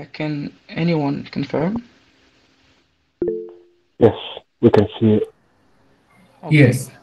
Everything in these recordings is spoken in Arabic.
Can anyone confirm? Yes, we can see it. Okay. Yes.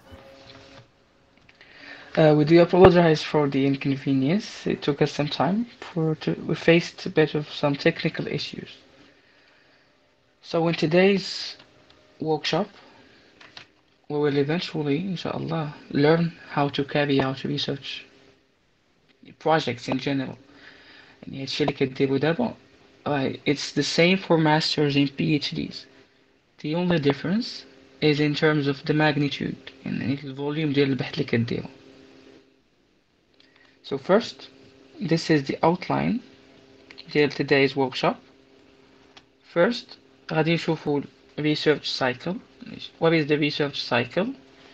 We do apologize for the inconvenience. It took us some time we faced a bit of some technical issues. So in today's workshop, we will eventually, inshallah, learn how to carry out research projects in general. يعني هادشي اللي كديرو دابا it's the same for masters and PhDs. The only difference is in terms of the magnitude يعني الفوليوم ديال البحث اللي كديرو. So first, this is the outline ديال today's workshop. First, غادي نشوفو research cycle. What is the research cycle?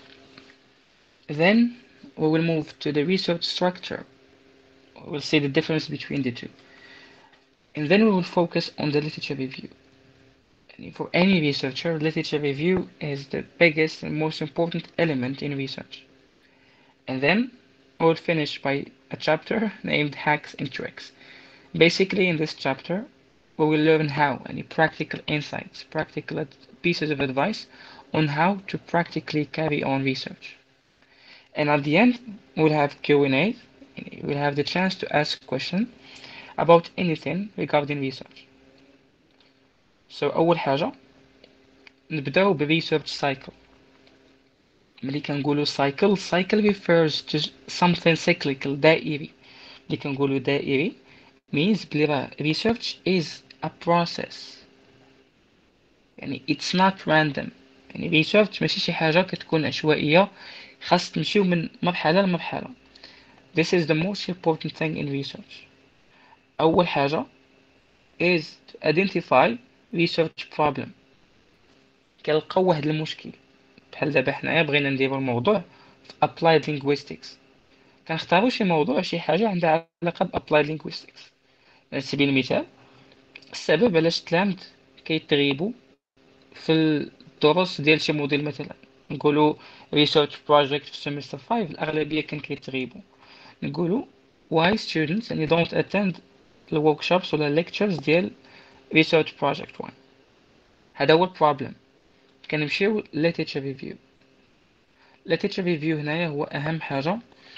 Then we will move to the research structure. We'll see the difference between the two. And then we will focus on the literature review. And for any researcher, literature review is the biggest and most important element in research. And then we will finish by a chapter named Hacks and Tricks. Basically, in this chapter, we will learn how any practical insights, practical pieces of advice on how to practically carry on research. And at the end, we'll have Q&A. We'll have the chance to ask questions about anything regarding research. So أول حاجة نبداو بالresearch cycle. ملي كنقولو cycle refers to something cyclical دائري. ملي كنقولو دائري means بلي راه research is a process. يعني it's not random. يعني research ماشي شي حاجة كتكون عشوائية خاص تمشيو من مرحلة لمرحلة. This is the most important thing in research. أول حاجة is to identify research problem. كنلقاو واحد المشكل بحال دابا حنايا بغينا نديرو الموضوع في applied linguistics. كنختارو شي موضوع شي حاجة عندها علاقة ب applied linguistics. على سبيل المثال السبب علاش التلامذ كيتغيبوا في الدروس ديال شي موديل مثلا نقولوا research project في semester 5 الأغلبية كان كيتغيبوا نقولوا why students and don't attend the workshops ولا lectures ديال research project 1. هذا هو البروبلم. كنمشيو literature review. literature review هنايا هو أهم حاجة.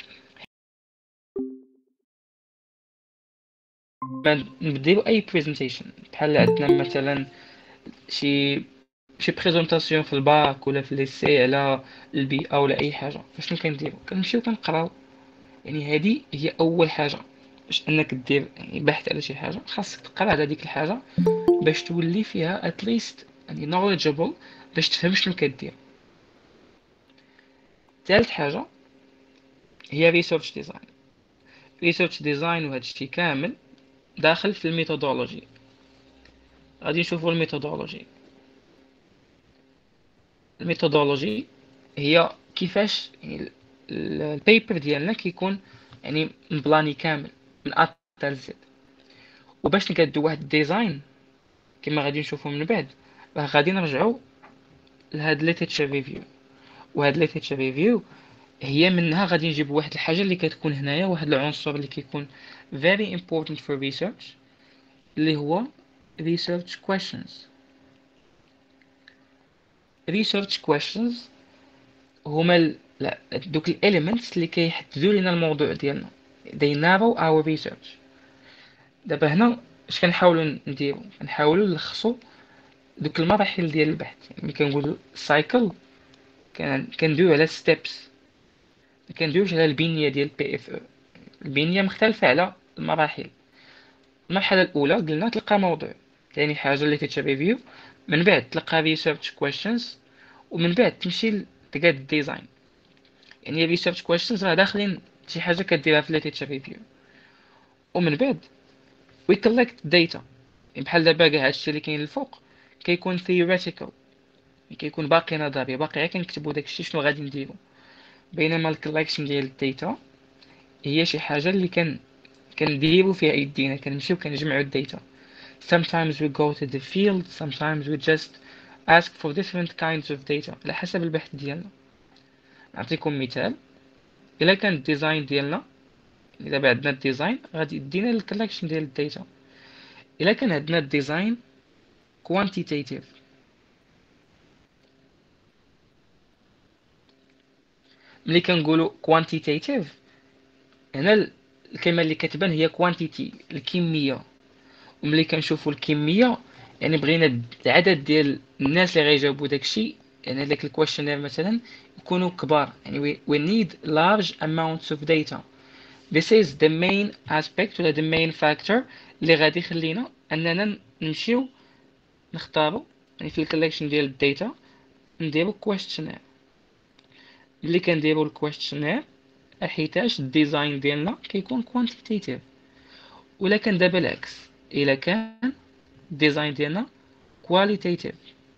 ما نديرو أي presentation بحال عندنا مثلا شي بريزونطاسيون في الباك ولا في ليسي على البيئة ولا أي حاجة فشنو كنديرو كنمشيو كنقراو. يعني هذه هي أول حاجة باش أنك دير يعني بحث على شي حاجة خاصك تقرا على ديك الحاجة باش تولي فيها at least يعني knowledgeable باش تفهم شنو كدير. ثالث حاجة هي research design. research design وهذا الشيء كامل داخل في الميثودولوجي. غادي نشوفوا الميثودولوجي. الميثودولوجي هي كيفاش يعني البيبر ديالنا كيكون يعني مبلاني كامل من A حتى Z. وباش نقادو واحد الديزاين كما غادي نشوفو من بعد راه غادي نرجعو لهاد literature review. وهاد literature review هي منها غادي نجيب واحد الحاجة اللي كتكون هنايا واحد العنصر اللي كيكون very important for research اللي هو research questions. research questions هما لا دوك الاليمنتس اللي كيحددوا لنا الموضوع ديالنا. they narrow our research. دابا هنا اش كنحاولوا نديرو كنحاولوا نلخصوا دوك المراحل ديال البحث. يعني ملي كنقولوا cycle كندويو على steps. ما كندويوش على البنية ديال بي اف او. البنية مختلفة على المراحل. المرحلة الأولى قلنا تلقى موضوع. ثاني حاجة اللي ريفيو. من بعد تلقى research questions. ومن بعد تمشي تلقى الديزاين. يعني research questions راه داخلين شي حاجة كديرها في literature review. ومن بعد we collect data. يعني بحال دابا كاع هادشي اللي كاين الفوق كيكون theoretical. كيكون باقي نظري باقي غير كنكتبو داكشي شنو غادي نديرو. بينما الكولكشن ديال الداتا هي شي حاجة اللي كنديرو فيها يدينا كنمشيو كنجمعو الداتا. sometimes we go to the field sometimes we just ask for different kinds of data على حسب البحث ديالنا. نعطيكم مثال. الا كان الديزاين ديالنا دابا عندنا الديزاين غادي يدينا الكولكشن ديال الداتا. الا كان عندنا الديزاين كوانتيتيف. ملي كنقولوا كوانتيتيف، هنا الكلمه اللي كتبان هي كوانتيتي، الكميه. وملي كنشوفوا الكميه يعني بغينا العدد ديال الناس اللي غيجاوبوا داكشي، يعني داك الكويشنير مثلا يكونوا كبار. يعني we need large amounts of data. This is the main aspect ولا the main factor اللي غادي يخلينا اننا نمشيو نختاروا يعني في الكوليكشن ديال الداتا نديرو questionnaire. ملي كنديرو الكويشنير حيتاش الديزاين ديالنا كيكون كوانتيتيف. ولا كان دابا العكس، الا كان الديزاين ديالنا كواليتيتيف.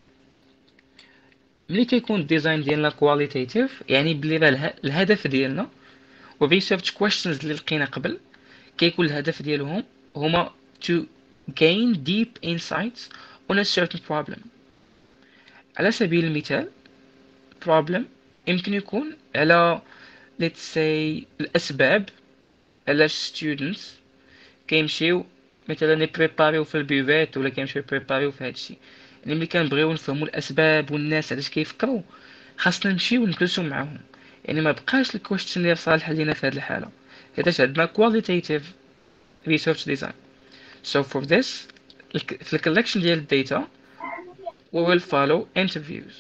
ملي كيكون الديزاين ديالنا كواليتيتيف يعني بلي راه الهدف ديالنا والريسيرش كويشنز اللي لقينا قبل كيكون الهدف ديالهم هما to gain deep insights on a certain problem. على سبيل المثال problem يمكن يكون على let's say الأسباب علاش students كيمشيو مثلا يبريباريو في البيفات ولا كيمشيو يبريباريو في هادشي. يعني ملي كنبغيو نفهموا الاسباب والناس علاش كيفكروا خاصنا نمشيو نجلسوا معاهم. يعني ما بقاش الكويشنير صالح لينا في هذه الحاله حيتاش عندنا qualitative research design. So for this في الكولكشن ديال الداتا we will follow interviews.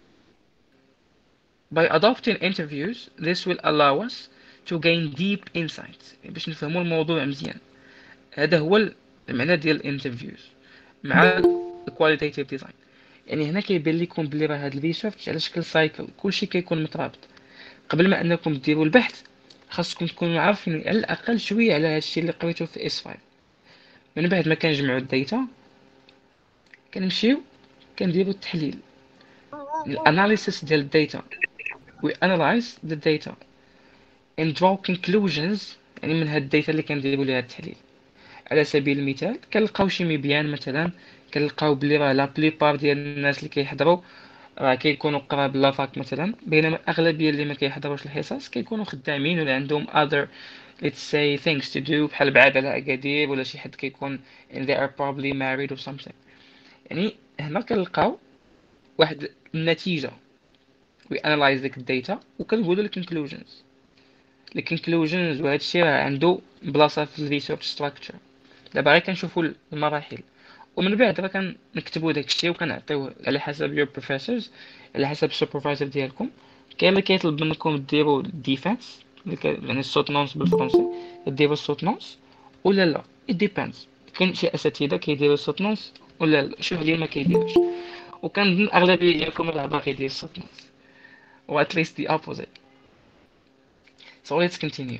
By adopting interviews this will allow us to gain deep insights باش نفهموا الموضوع مزيان. هذا هو المعنى ديال الانترفيوز مع الكواليتيتيف ديزاين. يعني هنا كيبان لكم بلي راه هاد الريسيرش على شكل سايكل، كلشي كيكون مترابط. قبل ما انكم ديروا البحث خاصكم تكونوا عارفين على الاقل شويه على هادشي اللي قريتو في اس 5. من بعد ما كنجمعوا الداتا كنمشيو كنديروا التحليل، الاناليسيس ديال الداتا. we analyze the data and draw conclusions يعني من هاد الداتا اللي كنديروا ليها التحليل. على سبيل المثال كنلقاو شي مبيان مثلا، كنلقاو بلي راه لا بليبار ديال الناس اللي كيحضروا راه كيكونوا قراب لافاك مثلا، بينما الاغلبيه اللي ما كيحضروش الحصص كيكونوا خدامين ولا عندهم other let's say things to do بحال بعاد على اكادير، ولا شي حد كيكون and they are probably married or something. يعني هنا كنلقاو واحد النتيجه we analyze ديك الداتا وكنقولوا الكونكلوجنز. الكونكلوجنز وهذا الشيء راه عنده بلاصه في الريسيرش ستراكشر. دابا غير كنشوفوا المراحل ومن بعد راه كنكتبوا داكشي وكنعطيوه على حسب your professors، على حسب السوبرفايزر ديالكم. كاين اللي كيطلب منكم ديروا ديفانس يعني الصوت نونس بالفرنسي، ديروا الصوت نونس ولا لا it depends. كاين شي اساتذه كيديروا الصوت نونس ولا لا، شي وحدين ما كيديروش. وكنظن الاغلبيه ديالكم راه باغي يدير الصوت نونس و at least the opposite. So let's continue.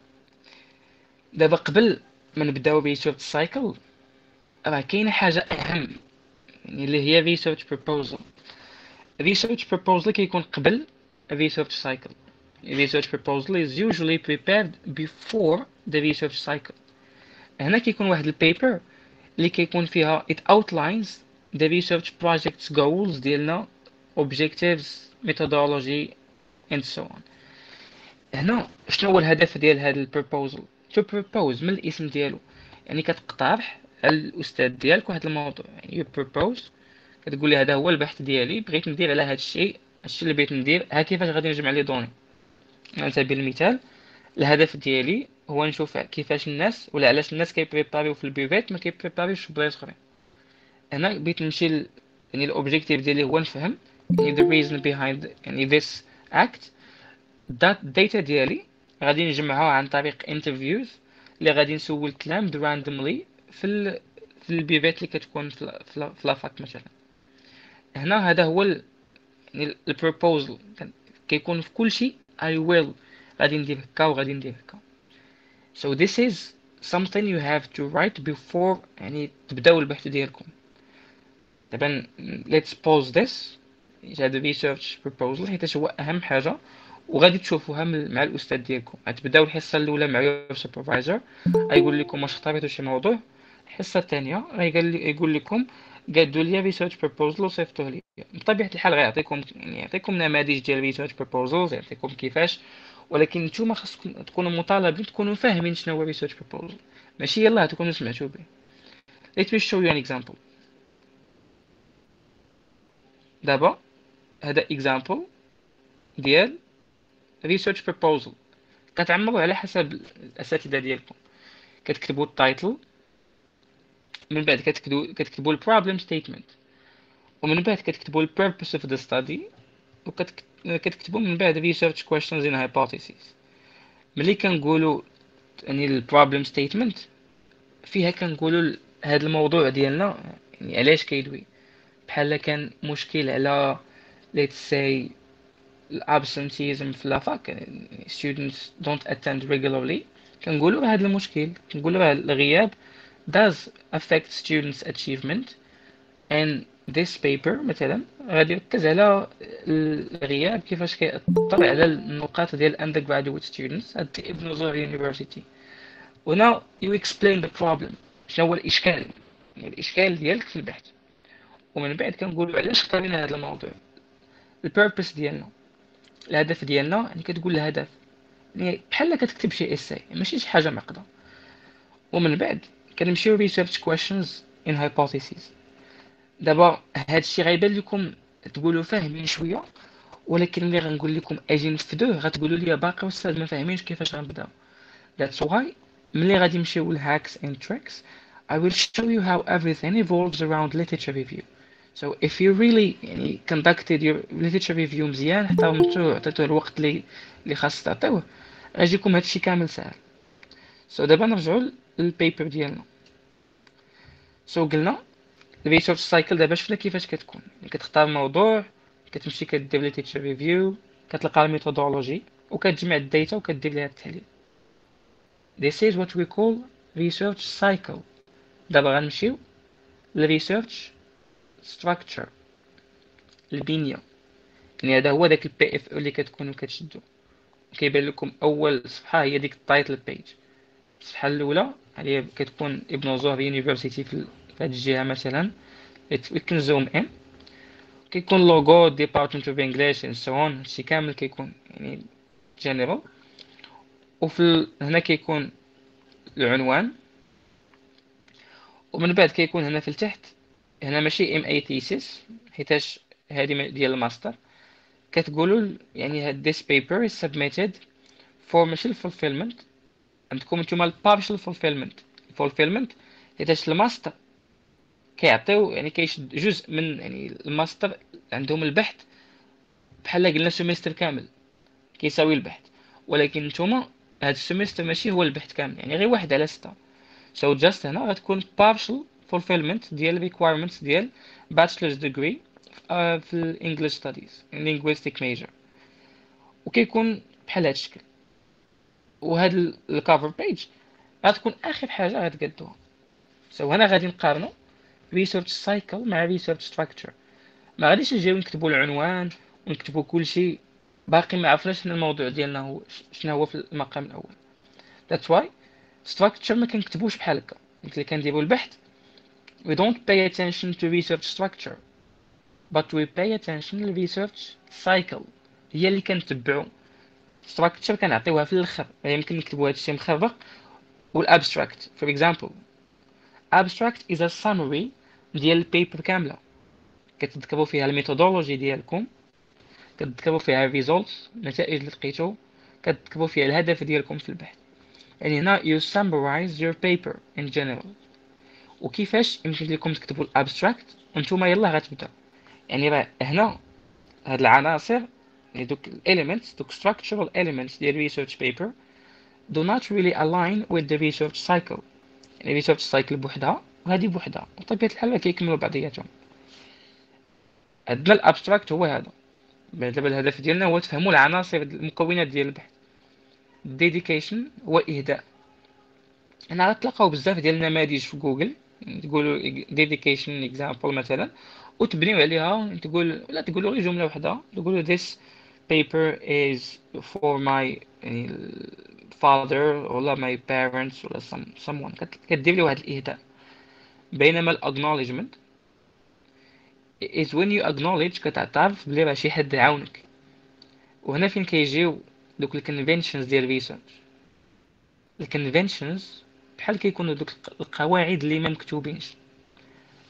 دابا قبل ما نبداو ريسيرش سايكل راه كاينه حاجه اهم يعني اللي هي research proposal. research proposal كيكون قبل research cycle. research proposal is usually prepared before the research cycle. هنا كيكون واحد البيبر اللي كيكون فيها it outlines the research project's goals ديالنا objectives methodology and so on. هنا شنو هو الهدف ديال هذا البروبوزل؟ to propose من الاسم ديالو يعني كتقترح على الاستاذ ديالك واحد الموضوع. يعني you propose كتقول لي هذا هو البحث ديالي، بغيت ندير على هذا الشيء، الشيء اللي بغيت ندير ها كيفاش غادي نجمع لي دوني. على سبيل المثال الهدف ديالي هو نشوف كيفاش الناس ولا علاش الناس كيبريباريو في البيفات ما كيبريباريوش في بلايص اخرين. هنا بغيت نمشي يعني الاوبجيكتيف ديالي هو نفهم يعني the reason behind يعني this act. الداتا ديالي غادي نجمعها عن طريق interviews اللي غادي نسول التلامذ randomly في البيفات اللي كتكون في لافاك مثلا. هنا هذا هو يعني البروبوزل كيكون في كل شيء I will غادي ندير هكا وغادي ندير هكا. So this is something you have to write before يعني تبداو البحث ديالكم. دابا let's pause this. هذا research proposal حيت هو اهم حاجه وغادي تشوفوها مع الاستاذ ديالكم. غتبداو الحصه الاولى مع your supervisor غيقول لكم واش اختاريتوا شي موضوع. الحصه الثانيه غيقول لكم قادوا لي ريسيرش بروبوزل وصيفطوه لي. بطبيعه الحال غيعطيكم يعني يعطيكم نماذج ديال ريسيرش بروبوزلز، يعطيكم كيفاش، ولكن نتوما خاصكم تكونوا مطالبين تكونوا فاهمين شنو هو ريسيرش بروبوزل، ماشي يلاه تكونوا سمعتوا به. let me show you an example. دابا هذا example ديال research proposal. كتعمروا على حسب الأساتذة ديالكم. كتكتبوا التايتل، من بعد كتكتبوا البروبلم ستيتمنت، ومن بعد كتكتبوا البيربس اوف ذا ستادي، وكتكتبوا من بعد research questions and hypotheses. ملي كنقولوا يعني البروبلم ستيتمنت فيها كنقولوا هذا الموضوع ديالنا يعني علاش كيدوي. بحال كان مشكل على let's say الابسنتيزم في لافاك، students don't attend regularly، كنقولوا هذا المشكل، كنقولوا الغياب does affect students achievement and this paper مثلا غادي يركز على الغياب كيفاش كيأثر على النقاط ديال undergraduate students at ابن university. وهنا you explain the problem، شنو هو الإشكال، يعني الإشكال ديالك في البحث، ومن بعد كنقولوا علاش اختارينا هذا الموضوع، البيربس ديالنا، الهدف ديالنا، يعني كتقول الهدف، يعني بحال كتكتب شي اساي ماشي شي حاجه معقده. ومن بعد كنمشيو research questions in hypotheses. دابا هادشي غيبان لكم تقولوا فاهمين شويه، ولكن ملي غنقول لكم اجي نفذوه غتقولوا لي باقي استاذ ما فاهمينش كيفاش غنبداو. That's why ملي غادي نمشيو ل hacks and tricks I will show you how everything evolves around literature review. So if you really يعني conducted your literature review مزيان، احترمتوه عطيتوه الوقت اللي خاص تعطيوه، غيجيكم هادشي كامل ساهل. So دابا نرجعو للبيبر ديالنا. So قلنا الريسيرش سايكل دابا شفنا كيفاش كتكون، يعني كتختار موضوع، كتمشي كدير ليتيتشر ريفيو، كتلقى الميثودولوجي وكتجمع الداتا وكدير ليها التحليل. This is what we call research cycle. دابا غنمشيو للريسيرش structure، البنية، يعني هذا هو داك البي اف او اللي كتكونوا كتشدو. كيبان لكم اول صفحة هي ديك التايتل بيج. الصفحة الاولى هي كتكون ابن ظهر يونيفرسيتي في هاد الجهة مثلا، كنزوم ان، كيكون لوغو ديبارتمنت اوف انجلش اند سو اون، هادشي كامل كيكون يعني جنرال. هنا كيكون العنوان، ومن بعد كيكون هنا في التحت، هنا ماشي ام اي ثيسيس حيتاش هذه ديال الماستر، كتقولوا يعني هاد this paper is submitted for ماشي fulfillment، عندكم نتوما partial fulfillment حيتاش الماستر كيعطيو يعني كيشد جزء من يعني الماستر عندهم البحث، بحال قلنا سيمستر كامل كيساوي البحث، ولكن نتوما هاد السيمستر ماشي هو البحث كامل، يعني غير واحد على 6. so just هنا غتكون partial fulfillment ديال requirements ديال bachelor's degree في ال English studies linguistic major، وكيكون بحال هاد الشكل. وهاد الكافر بيج غتكون اخر حاجه غتقدوها. so هنا غادي نقارنوا research cycle مع research structure. ما غاديش نجيو نكتبوا العنوان ونكتبوا كل شيء باقي ما عرفناش شنو الموضوع ديالنا هو شنو هو في المقام الاول. that's why structure ما كنكتبوش بحال هكا. اللي كنديروا البحث we don't pay attention to research structure but we pay attention to research cycle، هي اللي كنتبعوا. structure كنعطيوها في الاخر، يمكن نكتبوا هادشي مخربق. والابستراكت for example abstract is a summary ديال البيبر كامله، كتذكروا فيها الميثودولوجي ديالكم، كتذكروا فيها الريزولتس، النتائج اللي لقيتو، كتذكروا فيها الهدف ديالكم في البحث. يعني هنا you summarize your paper in general. وكيفاش يمكن لكم تكتبوا الابستراكت وانتم يلا غتبداو، يعني راه هنا هاد العناصر يعني دوك elements دوك structural elements ديال research paper do not really align with the research cycle. يعني research cycle بوحدها وهذه بوحدها، وطبيعة الحال ما كيكملوا بعضياتهم. عندنا الابستراكت هو هذا. دابا الهدف ديالنا هو تفهموا العناصر المكونات ديال البحث. الديديكيشن هو اهداء. انا غتلقاو بزاف ديال النماذج في جوجل تقولوا dedication example مثلا وتبنيو عليها، تقول ولا تقولوا غير جمله واحده، تقولوا this paper is for my يعني father ولا my parents ولا someone، كدير لي واحد الاهداء. بينما ال acknowledgement is when you acknowledge كتعترف بلي راه شي حد عاونك. وهنا فين كيجيو دوك ال conventions ديال research. ال conventions بحال كيكونوا دوك القواعد اللي ما مكتوبينش،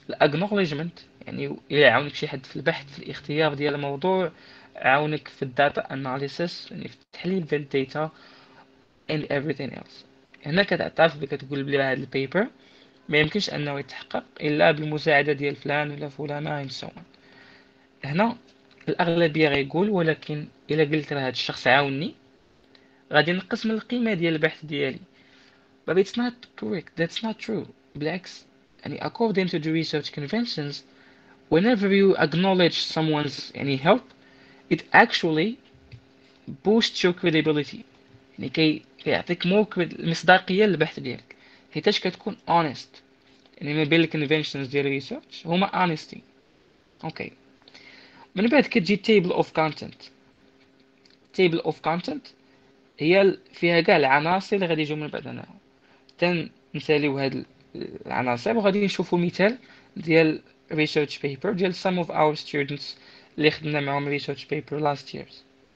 الاكنولجمنت، يعني إلا يعاونك شي حد في البحث في الاختيار ديال الموضوع، عاونك في الداتا اناليسيس، يعني في التحليل ديال الداتا and everything else. هنا كتعترف بلي كتقول بلي هاد البيبر ما يمكنش انه يتحقق الا بالمساعده ديال فلان ولا فلانه and so on. هنا الاغلبيه غيقول ولكن الا قلت راه هاد الشخص عاوني غادي نقص من القيمه ديال البحث ديالي. But it's not correct. That's not true. بالعكس، يعني according to the research conventions, whenever you acknowledge someone's يعني help, it actually boosts your credibility. يعني كيعطيك مصداقية للبحث ديالك، حيتاش كتكون honest. يعني ما بين الكونفنشنز ديال research هما honesty. اوكي، من بعد كتجي table of content. table of content هي فيها كاع العناصر اللي غادي يجيو من بعد هنا. تنساليو هاد العناصر وغادي نشوفوا مثال ديال research paper ديال some of our students اللي خدمنا معاهم research paper last years.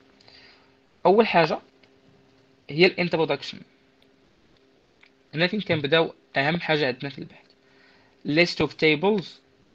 اول حاجه هي الانترودكشن. هنا فين كنبداو اهم حاجه عندنا في البحث، list of tables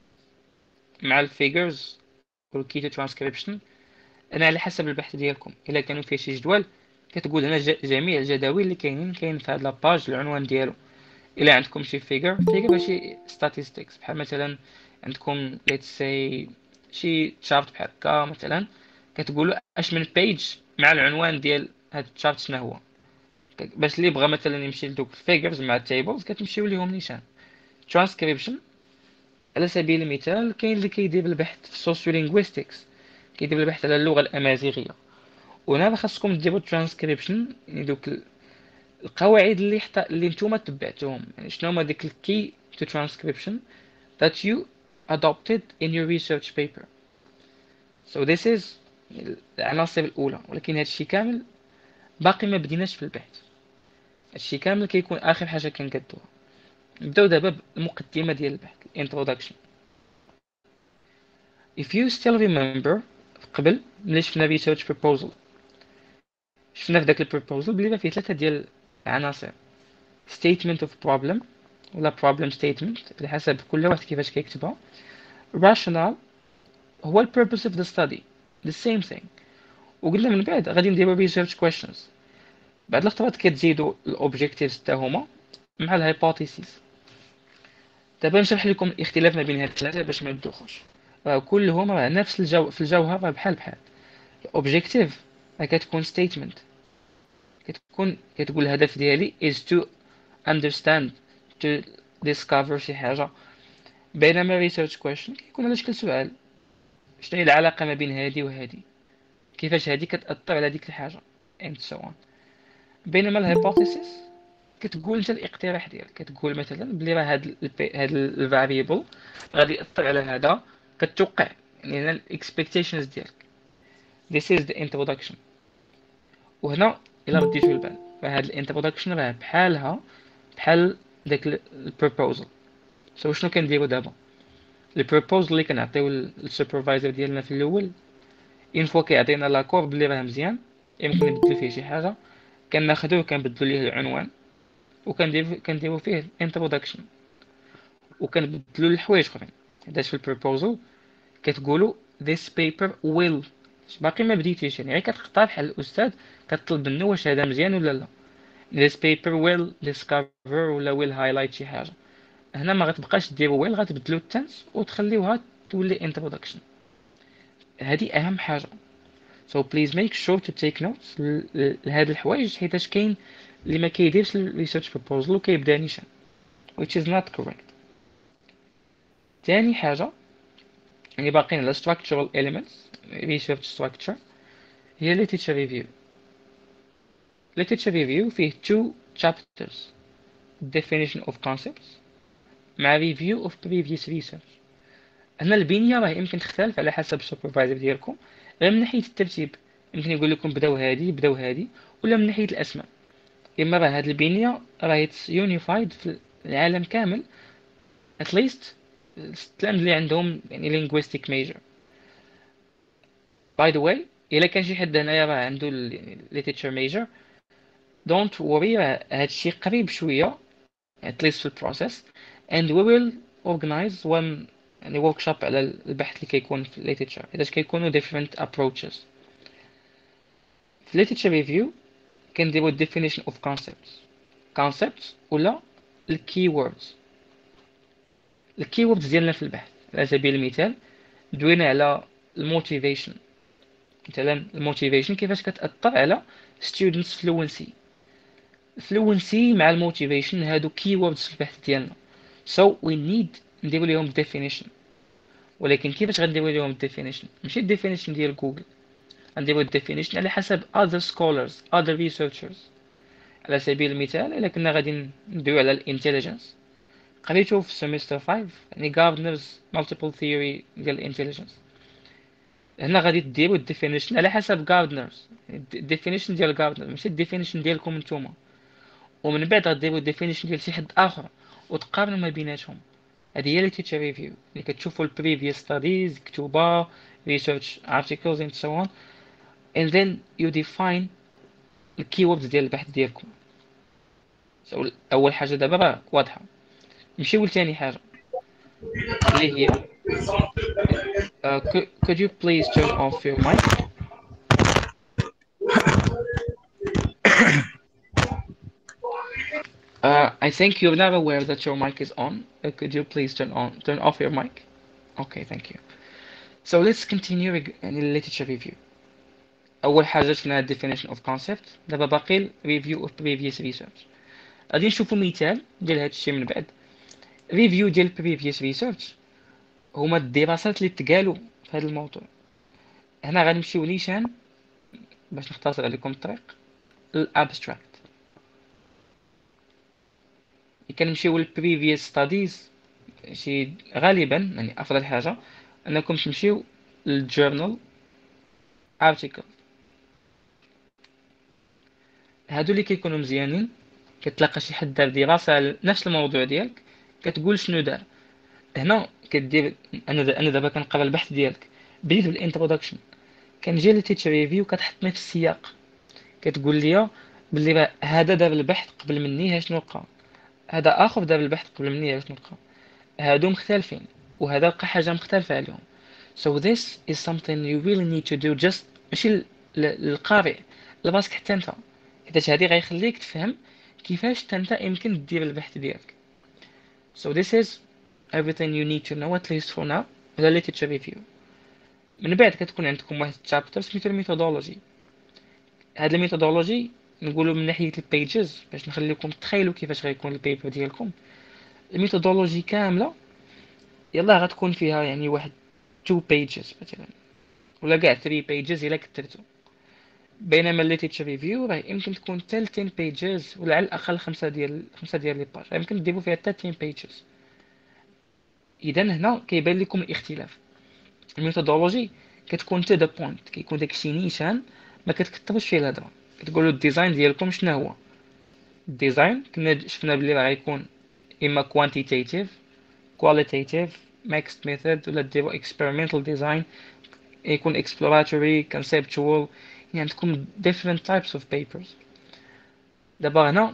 مع الفيجرز والكي تو ترانسكريبشن. انا على حسب البحث ديالكم الا كانوا فيه شي جدول كتقول هنا جميع الجداول اللي كاين في هاد لاباج العنوان ديالو. الا عندكم شي فيجر ماشي statistics بحال مثلا عندكم let's say شي تشارت بحال هكا مثلا، كتقولوا اش من بيج مع العنوان ديال هاد التشارت شنو هو. باش اللي بغى مثلا يمشي لدوك الفيجرز مع التيبلز كتمشيو ليهم نيشان. ترانسكريبشن على سبيل المثال كاين اللي كيدير البحث في السوسيو لينغويستكس، كيدير البحث على اللغه الامازيغيه، وهنا خاصكم ديروا ترانسكريبشن، يعني دوك القواعد اللي نتوما تبعتوهم. يعني شنو هما ديك الكي تو ترانسكريبشن that you adopted in your research paper. So this is العناصر الأولى، ولكن هادشي كامل باقي ما بديناش في البحث. هادشي كامل كيكون آخر حاجة كنقدوها. نبداو دابا بالمقدمة ديال البحث introduction. If you still remember قبل ملي شفنا research proposal، شفنا في داك البروبوزل بلي فيه ثلاثة ديال العناصر: statement of problem ولا problem statement على حسب كل واحد كيفاش كيكتبها، rationale هو ال purpose of the study the same thing، وقلنا من بعد غادي نديرو research questions. بعد الخطوات كتزيدوا الاوبجيكتيفز حتى هما مع الهايبوثيسيس. دابا نشرح لكم الاختلاف ما بين هاد الثلاثه باش ما ندوخوش. كلهم راه نفس في الجوهر راه بحال الاوبجيكتيف كتكون statement، كتقول الهدف ديالي is to understand to discover شي حاجه. بينما research question كيكون على شكل سؤال: شنو هي العلاقه ما بين هادي وهادي، كيفاش هادي كتأثر على ديك الحاجه and so on. بينما الهايبوثيسيس كتقول انت الاقتراح ديالك، كتقول مثلا بلي راه هاد الفاريبل غادي يأثر على هذا، كتوقع يعني الاكسبكتيشنز ديالك. this is the introduction. وهنا الا رديتو البال فهاد الانتروداكشن راه بحال داك البروبوزل. سو شنو كنديرو دابا؟ البروبوزل اللي كنعطيو للسوبرفايزر ديالنا في الاول، اون فوا كيعطينا لاكور بلي راه مزيان يمكن نبدلو فيه شي حاجه، كناخدوه كنبدلو ليه العنوان كنديرو فيه الانتروداكشن وكنبدلو الحوايج اخرين. حيت في البروبوزل كتقولوا this paper will، باقي ما بديتيش، يعني غير كتختار بحال الاستاذ كتطلب منه واش هذا مزيان ولا لا. this paper will discover ولا will highlight شي حاجه. هنا ما غتبقاش ديروا will، غتبدلوا التنس وتخليوها تولي introduction. هذه اهم حاجه. so please make sure to take notes لهاد الحوايج، حيتاش كاين اللي ما كيديرش الريسيرش بروبوزل وكيبدا نيشان which is not correct. تاني حاجه يعني باقيين على structural elements research structure هي literature review. literature review فيه two chapters: definition of concepts مع review of previous research. هنا البنية راه يمكن تختلف على حسب السوبرفايزر ديالكم، غير من ناحية الترتيب يمكن يقول لكم بداو هادي ولا من ناحية الأسماء. إما راه هاد البنية راه يونيفايد في العالم كامل at least التلاميذ اللي عندهم يعني linguistic major. by the way إلا كان شي حد هنايا راه عنده literature major don't worry، هادشي قريب شوية at least في البروسيس and we will organize one يعني workshop على البحث اللي كيكون في literature حيتاش كيكونوا different approaches. في literature review كنديرو definition of concepts ولا الكيوردز. الكيوردز ديالنا في البحث على سبيل المثال دوينا على الموتيفيشن. مثلا الموتيفيشن كيفاش كتأثر على students fluency مع الموتيفيشن هادو keywords في البحث ديالنا. so we need نديرو ليهم definition. ولكن كيفاش غنديرو ليهم definition؟ ماشي definition ديال جوجل، غنديرو definition على حسب other scholars other researchers. على سبيل المثال إلا كنا غادي ندويو على الانتليجنس قريتو في semester 5 يعني Gardner's multiple theory ديال الانتليجنس. هنا غادي ديرو الديفينيشن على حسب جاردنرز، الديفينيشن ديال جاردنر ماشي الديفينيشن ديالكم نتوما، ومن بعد غديرو الديفينيشن ديال شي حد اخر وتقارنوا ما بيناتهم. هذه هي literature review اللي كتشوفوا ال previous studies كتوبة research articles and so on and then you define the keywords ديال البحث ديالكم. اول حاجه دابا راه واضحه. نمشيو لثاني حاجه اللي هي could you please turn off your mic? I think you're not aware that your mic is on. Could you please turn off your mic? Okay, thank you. So let's continue in literature review. أول حاجة شفنا definition of concept. دابا باقي review of previous research. غادي نشوفوا مثال ديال هاد الشيء من بعد. review ديال previous research هما الدراسات اللي تقالوا في هذا الموضوع. هنا غنمشيو نيشان باش نختصر عليكم الطريق الابستراكت. كنمشيو للبريفيوس ستاديز شي غالبا يعني افضل حاجه انكم تمشيو للجورنال ارتيكل. هادو اللي كيكونوا مزيانين كتلاقى شي حد دار دراسه على نفس الموضوع ديالك كتقول شنو دار. هنا كدير انا دابا كنقرا البحث ديالك بديت بالانتروداكشن كنجي للتيتشر ريفيو كتحطني في السياق كتقول لي باللي هذا دار البحث قبل مني شنو لقى، هذا اخر دار البحث قبل مني شنو لقى، هادو مختلفين وهذا لقى حاجه مختلفه عليهم. So this is something you really need to do just ماشي للقارئ لراسك حتى انت، حيت هادي غيخليك تفهم كيفاش انت يمكن دير البحث ديالك. So this is everything you need to know at least for now على literature review. من بعد كتكون عندكم واحد chapter سميتو الميثودولوجي. هاد الميثودولوجي نقولوا من ناحيه البيجز باش نخليكم تخيلوا كيفاش غيكون البيبر ديالكم. الميثودولوجي كامله يلا غتكون فيها يعني واحد 2 pages مثلا ولا كاع 3 pages الا كثرتو، بينما الليترشر ريفيو راه يمكن تكون حتى 10 pages ولا على الاقل 5 ديال لي باج، يمكن ديروا فيها حتى 10 pages. اذا هنا كيبان لكم الاختلاف. الميثودولوجي كتكون تو ذا بوينت، كيكون داكشي نيشان ما كتكثرش فيه الهضره، كتقولوا الديزاين ديالكم شنو هو. الديزاين كنا شفنا بلي راه غيكون اما quantitative qualitative mixed method ولا ديروا experimental design، يكون exploratory conceptual، يعني عندكم different types of papers. دابا هنا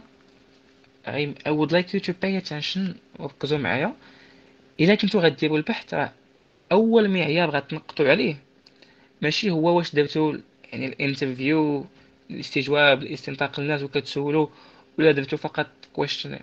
I would like you to pay attention وركزوا معايا. الا كنتو غديروا البحث راه اول معيار غتنقطوا عليه ماشي هو واش درتو يعني الانترفيو الاستجواب الاستنطاق الناس وكتسولوا ولا درتو فقط questionnaire.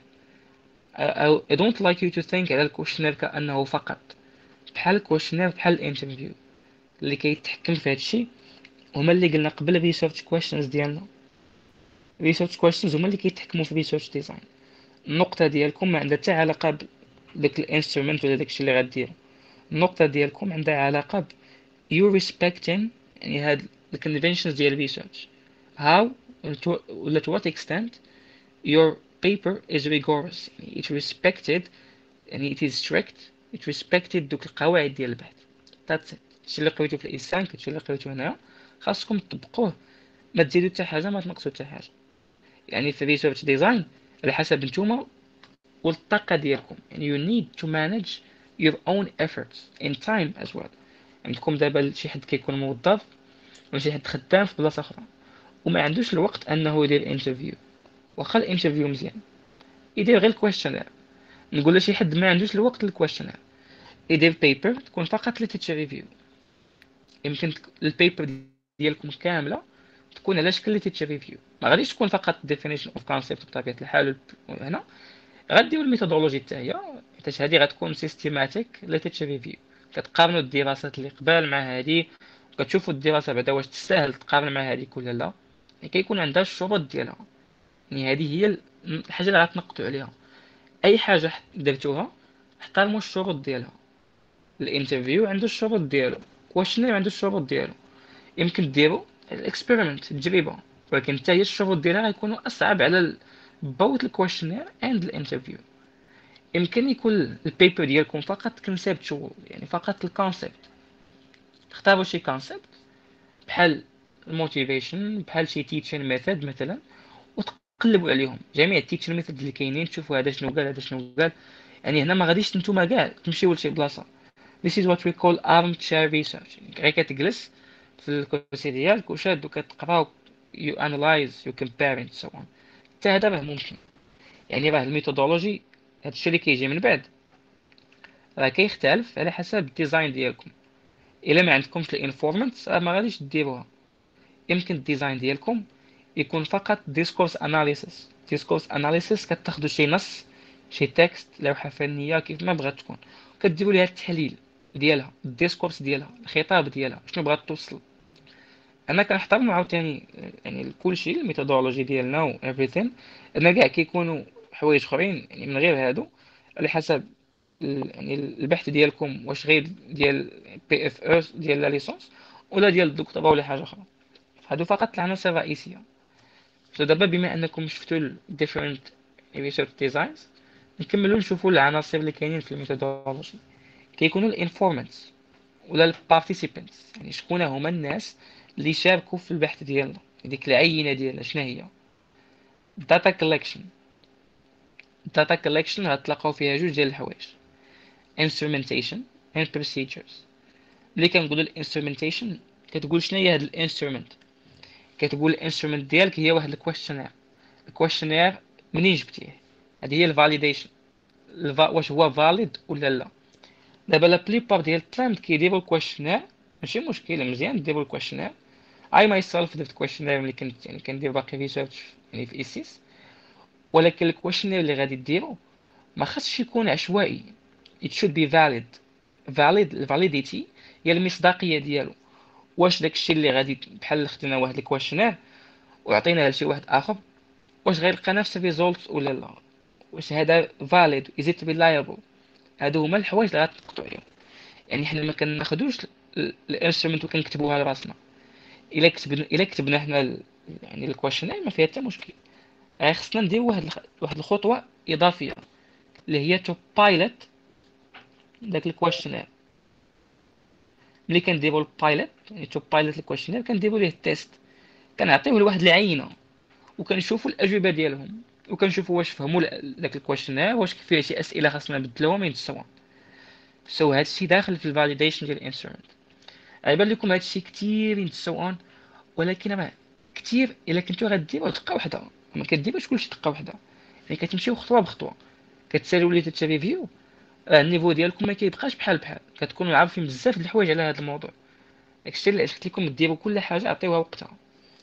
I don't like you to think على الكويشنير كأنه فقط بحال الكويشنير بحال الانترفيو. اللي كيتحكم في هادشي هما اللي قلنا قبل ريسيرش كويشنز ديالنا. ريسيرش كويشنز هما اللي كيتحكموا في ريسيرش ديزاين. النقطه ديالكم ما عندها حتى علاقه بداك الانسترومنت ولا داكشي اللي غديروا. النقطه ديالكم عندها علاقه ب you respecting يعني هاد الكونفنشنز ديال الريسيرش how ولا to what extent your paper is rigorous يعني it respected يعني it is strict it respected دوك القواعد ديال البحث. that's it. الشيء اللي قريتو في الإنسان الشيء اللي قريتو هنا خاصكم تطبقوه، ما تزيدوا حتى حاجه ما تنقصوا حتى حاجه. يعني في ريسيرش ديزاين على حسب نتوما والطاقه ديالكم يعني you need to manage your own efforts in time as well. عندكم دابا شي حد كيكون موظف ولا شي حد خدام في بلاصه اخرى وما عندوش الوقت انه يدير انترفيو، واخا الانترفيو مزيان يدير غير الكويشنير نقول لشي حد ما عندوش الوقت للكويشنير يدير بيبر تكون فقط ليترشر ريفيو. يمكن البيبر ديالكم كامله تكون على شكل ليترشر ريفيو، ما غاديش تكون فقط definition of concept بطبيعه الحال. هنا غديروا الميثودولوجي حتى هي، حيت هذه غتكون سيستيماتيك ليترشر ريفيو. كتقارنوا الدراسات اللي قبل مع هذه، وكتشوفوا الدراسه بعدا واش تستاهل تقارن مع هذيك ولا لا. يعني كيكون عندها الشروط ديالها. يعني هذه هي الحاجه اللي غتنقطوا عليها. اي حاجه درتوها احترموا الشروط ديالها. الانترفيو عنده الشروط ديالو، كويشنير عنده الشروط ديالو. يمكن ديروا الاكسبيرمنت التجربه، ولكن حتى هي الشروط ديالها غيكونوا اصعب على both الكويشنير اند الانترفيو. يمكن يكون البيبر ديالكم فقط كونسيبتوال، يعني فقط الكونسيبت. تختاروا شي كونسيبت بحال الموتيفيشن، بحال شي تيتشين ميثود مثلا، وتقلبوا عليهم جميع التيتشين ميثود اللي كاينين، تشوفوا هذا شنو قال هذا شنو قال. يعني هنا ما غاديش نتوما كاع تمشيو لشي بلاصه. This is what we call armchair research. يعني غير كتجلس في الكرسي ديالك وشاد وكتقرا، you analyze you compare and so on. حتى هذا راه ممكن. يعني راه الميثودولوجي هادشي اللي كيجي من بعد راه كيختلف على حسب الديزاين ديالكم. الا ما عندكمش الانفورمانتس راه ما غاديش ديروها. يمكن الديزاين ديالكم يكون فقط ديسكورس اناليسيس. ديسكورس اناليسيس كتاخذوا شي نص، شي تكست، لوحه فنيه كيف ما بغات تكون، كديروا ليها التحليل ديالها، الديسكورس ديالها، الخطاب ديالها، شنو بغات توصل. انا كنحترم عاوتاني يعني كلشي الميثودولوجي ديالنا و everything. انا كاع كيكونوا حوايج اخرين يعني من غير هادو، على حسب يعني البحث ديالكم واش غير ديال بي اف اس ديال لا ليسونس ولا ديال الدكتوراه ولا حاجه اخرى. هادو فقط العناصر الرئيسيه. دابا بما انكم شفتوا ال different research designs، نكملوا نشوفوا العناصر اللي كاينين في الميثودولوجي. كيكونوا الانفورمانتس ولا البارتيسيبانتس، يعني شكون هما الناس اللي شاركوا في البحث ديالنا، ديك العينه ديالنا شنو هي. داتا كولكشن. داتا كولكشن غتلقاو فيها جوج ديال الحوايج: instrumentation and procedures. ملي كنقولوا الانسترومنتيشن كتقول شنو هي هاد الانسترومنت. كتقول الانسترومنت ديالك هي واحد الكويشنير. الكويشنير منين جبتيه؟ هذه هي الفاليديشن، واش هو فاليد ولا لا. دابا لا بليبار ديال الكلاينت كيديروا الكويشنير، ماشي مشكل، مزيان ديروا الكويشنير. اي ماي سيلف درت كويشنير ملي كنت يعني كندير باقي ريسيرش يعني في ايسيس. ولكن الكويشنير اللي غادي ديرو ما خاصش يكون عشوائي. it should be valid. الفاليديتي هي المصداقيه ديالو. واش داكشي اللي غادي بحال خدينا واحد الكويشنير وعطيناه لشي واحد اخر، واش غيلقى نفس الريزولت ولا لا. واش هذا valid is it reliable. هادو هما الحوايج اللي غتنقطوا عليهم. يعني حنا ما كناخذوش الانسترومنت وكنكتبوها لراسنا. الا كتبنا حنا يعني الكويشنير ما فيها حتى مشكل. خصنا ندير واحد الخطوه اضافيه اللي هي تو بايلوت داك الكويشنير. ملي كنديروا البايلوت يعني تو بايلوت الكويشنير كنديروا ليه التيست. كنعطيوه لواحد العينه وكنشوفوا الاجوبه ديالهم، وكنشوفوا واش فهموا داك الكويشنير، واش فيه شي اسئله خاصنا نبدلوهم من سوا. سو هادشي داخل في الفاليديشن ديال الانسترومنت. غيبان لكم هادشي كثير ان سو اون، ولكن راه كثير الا كنتو غديروا دقه واحده. ما كديروش كلشي دقه واحده، يعني كتمشيو خطوه بخطوه. كتساليو لي ريفيو. النيفو ديالكم ما كيبقاش بحال كتكونوا عارفين بزاف د الحوايج على هذا الموضوع. داكشي اللي قلت لكم ديروا كل حاجه عطيوها وقتها.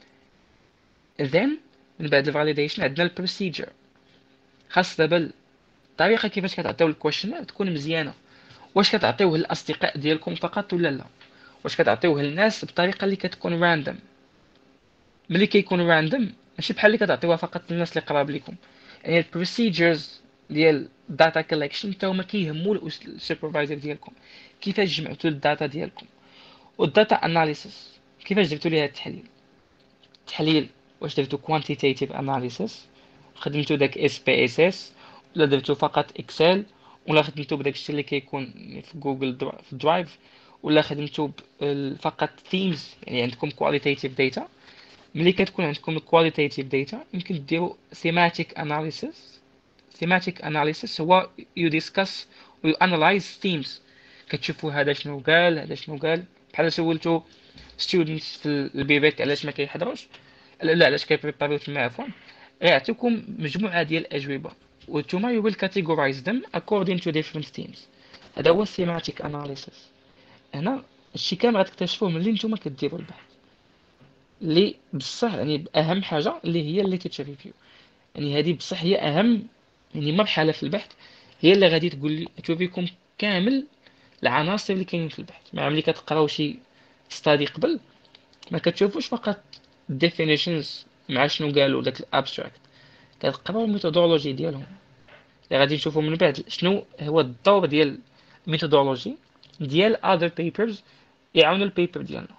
then من بعد الفاليديشن عندنا البروسيجر. خاص دابا الطريقه كيفاش كتعطيو الكويشنير تكون مزيانه. واش كتعطيوه للاصدقاء ديالكم فقط ولا لا؟ واش كتعطيوه للناس بطريقه اللي كتكون راندوم؟ ملي كيكون راندوم ماشي بحال اللي كتعطيوها فقط للناس اللي قراب لكم. يعني البروسيجرز ديال داتا كولكشن حتى هما كيهموا السوبرفايزر ديالكم. كيفاش جمعتوا الداتا ديالكم، والداتا اناليسيس كيفاش درتوا ليها التحليل. التحليل واش درتو quantitative analysis، خدمتو داك اس بي اس اس، ولا درتو فقط اكسل، ولا خدمتو بداك الشيء اللي كيكون في جوجل في درايف، ولا خدمتو فقط themes. يعني عندكم qualitative data. ملي كتكون عندكم qualitative data يمكن ديروا thematic analysis. thematic analysis هو you discuss و you analyze themes. كتشوفوا هذا شنو قال هذا شنو قال. بحال سولتو students في البيبيك علاش ما كيحضروش، لا علاش كيبريباريو تما عفوا، غيعطيكم مجموعه ديال الاجوبه. وانتوما you will categorize them according to different teams. هذا هو thematic analysis. هنا الشي كامل غتكتشفوه ملي نتوما كديروا البحث، اللي بصح يعني اهم حاجه اللي هي literature review. يعني هذه بصح هي اهم يعني مرحله في البحث، هي اللي غادي توريكم كامل العناصر اللي كاينين في البحث. مع ملي كتقراو شي ستادي قبل ما كتشوفوش فقط definitions مع شنو قالوا داك الابستراكت، كتقراو الميثودولوجي ديالهم اللي غادي نشوفوا من بعد شنو هو الدور ديال الميثودولوجي ديال other papers يعاونوا البيبر ديالنا.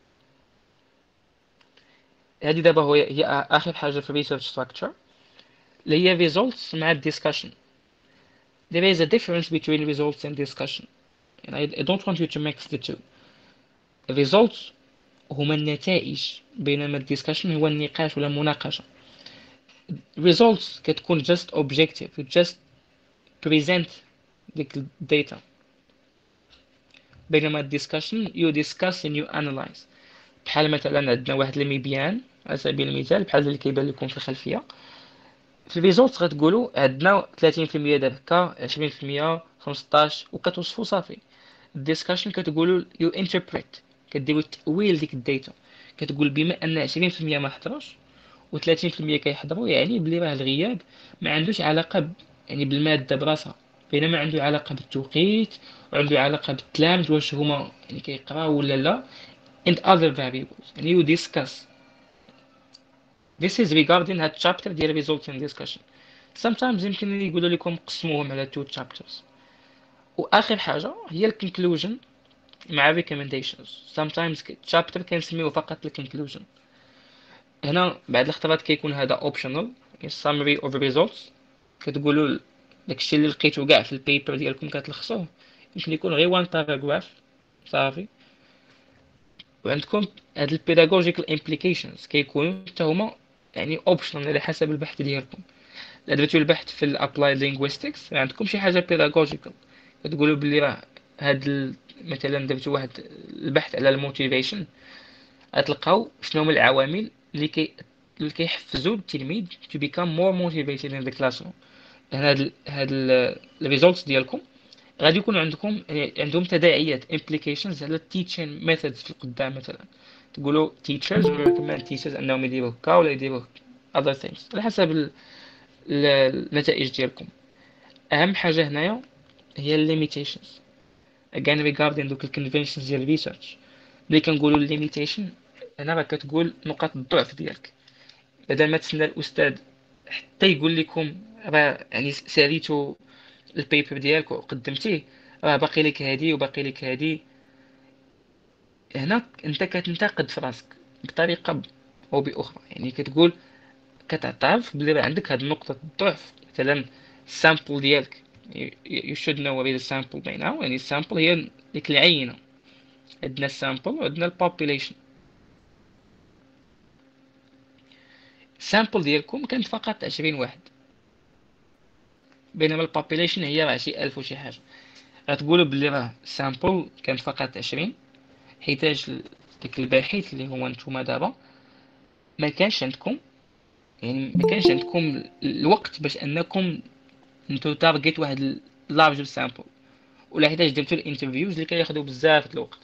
هذه دابا هي اخر حاجه في research structure اللي هي results مع discussion. There is a difference between results and discussion, and I don't want you to mix the two. Results هما النتائج، بينما discussion هو النقاش ولا المناقشة. Results كتكون just objective, you just present the data. بينما discussion you discuss and you analyze. بحال مثلا عندنا واحد المبيان على سبيل المثال بحال اللي كيبان لكم في الخلفية. في الريزولتس غتقولوا عندنا 30% ديال هكا، 20%، 15 وكتوصفوا صافي. الديسكاشن كتقولوا يو انتربريت، كديروا تأويل ديك الداتا، كتقول بما ان 20% ما حضروش و30% كيحضروا يعني بلي راه الغياب ما عندوش علاقة يعني بالمادة براسها، بينما عنده علاقة بالتوقيت وعنده علاقة بالتلامذة واش هما يعني كيقراو ولا لا and other variables and you discuss. This is regarding هاد chapter ديال results and discussion. sometimes يمكن يقولوا لكم قسموهم على two chapters. واخر حاجة هي ال conclusion مع recommendations. sometimes chapter كنسميوه فقط ال conclusion. هنا بعد الاختبارات كيكون هذا optional summary of results. كتقولوا داكشي اللي لقيتو كاع في البيبر ديالكم كتلخصوه، يمكن يكون غير one paragraph صافي. وعندكم هاد ال pedagogical implications كيكونوا حتى هما يعني optional على حسب البحث ديالكم. إلا درتو البحث في ال applied linguistics عندكم شي حاجة pedagogical، كتقولوا بلي راه مثلا درتو واحد البحث على الموتيفيشن، غتلقاو شنو هما العوامل اللي كيحفزوا التلميذ to become more motivated in the classroom. هاد ال results ديالكم غادي يكون عندكم عندهم تداعيات implications على teaching methods في القدام. مثلا تقولوا teachers will recommend teachers انهم يديروا هكا ولا يديروا other things على حسب النتائج ديالكم. اهم حاجه هنايا هي limitations. again regarding دوك conventions ديال research ملي كنقولوا limitation هنا راه كتقول نقاط الضعف ديالك. بدل ما تسنى الاستاذ حتى يقول لكم راه يعني ساليتو البيبر ديالك وقدمتيه راه باقي لك هادي وباقي لك هادي، هنا انت كتنتقد في راسك بطريقه او باخرى. يعني كتقول كتعترف بلي راه عندك هاد نقطه الضعف. مثلا السامبل ديالك you should know what is a sample by now. يعني السامبل هي ديك العينه، عندنا السامبل وعندنا البوبوليشن. السامبل ديالكم كانت فقط 20 واحد، بينما البوبوليشن هي راه شي 1000 وشي حاجه. غتقولوا بلي راه السامبل كانت فقط 20 حيتاش داك الباحث اللي هو نتوما دابا ما كانش عندكم يعني ما كانش عندكم الوقت باش انكم نتو تارجت واحد لارج سامبل، ولا حيتاش درتو الانترفيوز اللي كياخذوا بزاف د الوقت.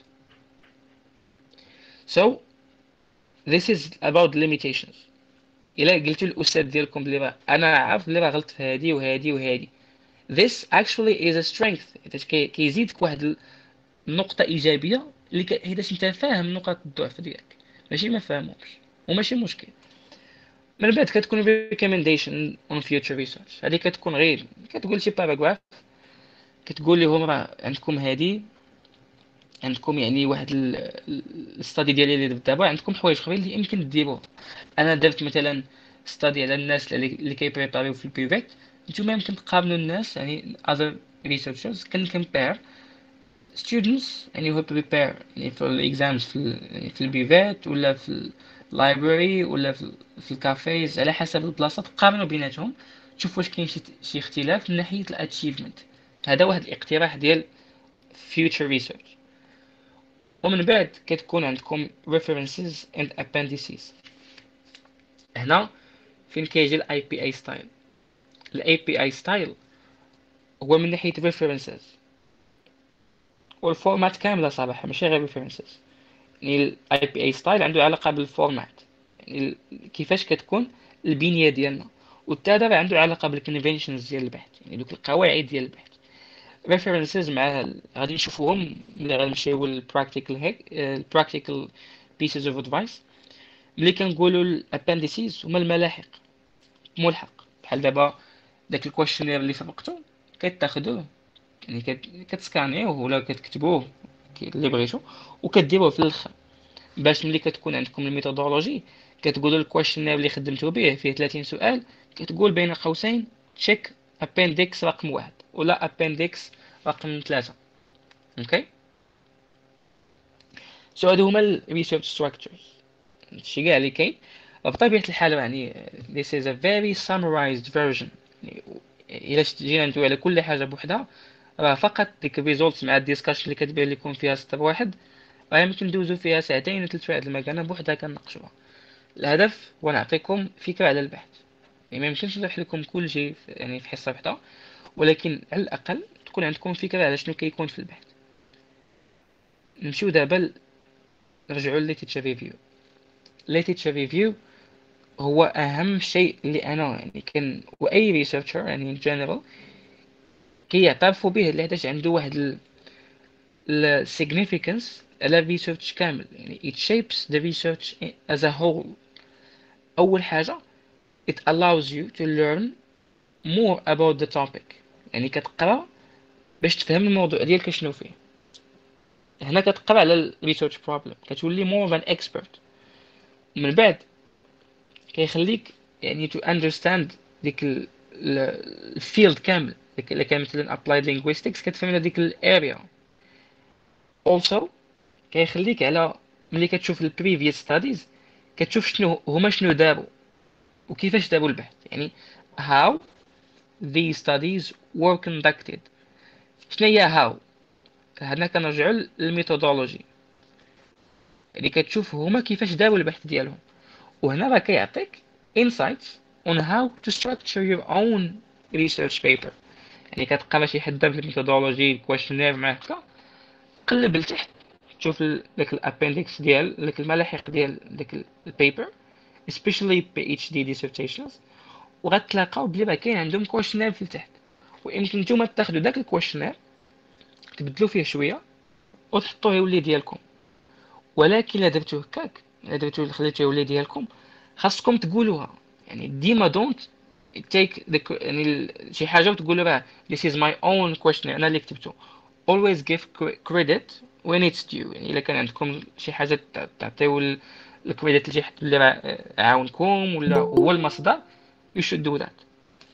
so this is about limitations. الا قلتوا للاستاذ ديالكم بلي راه انا عارف بلي راه غلطت في هادي وهادي وهادي، this actually is a strength. حيتاش كيزيدك واحد النقطة إيجابية اللي حيتاش انت فاهم نقاط الضعف ديالك ماشي ما فاهمهمش، وماشي مشكل. من بعد كتكون recommendation on future research. هذه كتكون غير كتقول شي باراغراف كتقول لهم راه عندكم هادي، عندكم يعني واحد الستادي ديالي اللي درت دابا، عندكم حوايج اخرين اللي يمكن ديروه. انا درت مثلا ستادي على الناس اللي كيبريباريو في البيفيت، نتوما يمكن تقابلوا الناس يعني other researchers كان compare students يعني who prepare يعني for exams في البيفات ولا في اللايبراري ولا في الكافيز على حسب البلاصه، تقارنوا بيناتهم تشوف واش كاين شي اختلاف من ناحيه الاتشيفمنت. هذا واحد الاقتراح ديال future research. ومن بعد كتكون عندكم references and appendices. هنا فين كيجي الاي بي اي ستايل. الاي بي اي ستايل هو من ناحيه ريفرنسز والفورمات كامله صراحه، ماشي غير ريفرنسز. يعني الاي بي اي ستايل عنده علاقه بالفورمات، يعني كيفاش كتكون البنيه ديالنا. والتالت عنده علاقه بالكونفنشنز ديال البحث، يعني دوك القواعد ديال البحث. references مع غادي نشوفوهم ملي غنمشيو للبراكتيكال هيك البراكتيكال pieces of advice. ملي كنقولوا الابنديسيز هما الملاحق، ملحق. بحال دابا داك الكويشنير اللي سبقتو كتاخدوه، يعني كتسكانيوه ولا كتكتبوه اللي بغيتو وكديروه في الاخر، باش ملي كتكون عندكم الميثودولوجي كتقولوا الكويشنير اللي خدمتو به فيه 30 سؤال، كتقول بين قوسين تشيك ابندكس رقم 1 ولا ابندكس رقم 3. اوكي، سو هادو هما الريسيرش ستراكشرز. هادشي كاع اللي كاين. بطبيعة الحال يعني this is a very summarized version. يعني إلا جينا ندوي على كل حاجة بوحدها، راه فقط ديك الريزولتس مع الديسكاشن اللي كتبان لكم فيها سطر واحد، راه يمكن ندوزو فيها ساعتين ولا 3 هاد المكانة بوحدها كنناقشوها. الهدف هو نعطيكم فكرة على البحث. يعني ما يمكنش نشرح لكم كل شيء يعني في حصة واحدة، ولكن على الأقل تكون عندكم فكرة على شنو كيكون في البحث. نمشيو دابا نرجعوا للليتيتشر ريفيو. الليتيتشر ريفيو هو اهم شيء اللي انا يعني كان واي ريسيرشر يعني in general كيعترفوا به، لحداش عنده واحد ال significance على الريسيرش كامل. يعني it shapes the research as a whole. اول حاجه it allows you to learn more about the topic. يعني كتقرا باش تفهم الموضوع ديالك شنو فيه. هنا كتقرا على ال research problem كتولي more of an expert. من بعد كيخليك يعني to understand ديك الفيلد كامل. ديك اللي كان مثلا applied linguistics كتفهم ديك الاريا. also كيخليك على ملي كتشوف ال previous studies كتشوف شنو داروا وكيفاش داروا البحث، يعني how these studies were conducted. شنو هي how؟ هنا كنرجعوا للميثودولوجي، يعني كتشوف هما كيفاش داروا البحث ديالهم. وهنا راه كيعطيك insights on how to structure your own research paper. يعني كتقرا شي حد في الميثودولوجي الكويشنير مع هكا، قلب لتحت تشوف داك الابندكس ديال داك الملاحق ديال داك البيبر especially PhD dissertations، وغتلاقاو بلي راه كاين عندهم كويشنير في التحت. ويمكن نتوما تاخذوا داك الكويشنير تبدلوا فيه شويه وتحطوه يولي ديالكم. ولكن الا درتو هكاك، الا درتو خليتو يولي ديالكم، خاصكم تقولوها. يعني ديما دونت take يعني شي حاجه وتقول راه this is my own question انا اللي كتبته. always give credit when it's due. يعني الا كان عندكم شي حاجه تعطيو الكريديت لشي حد اللي راه عاونكم ولا هو المصدر، you should do that.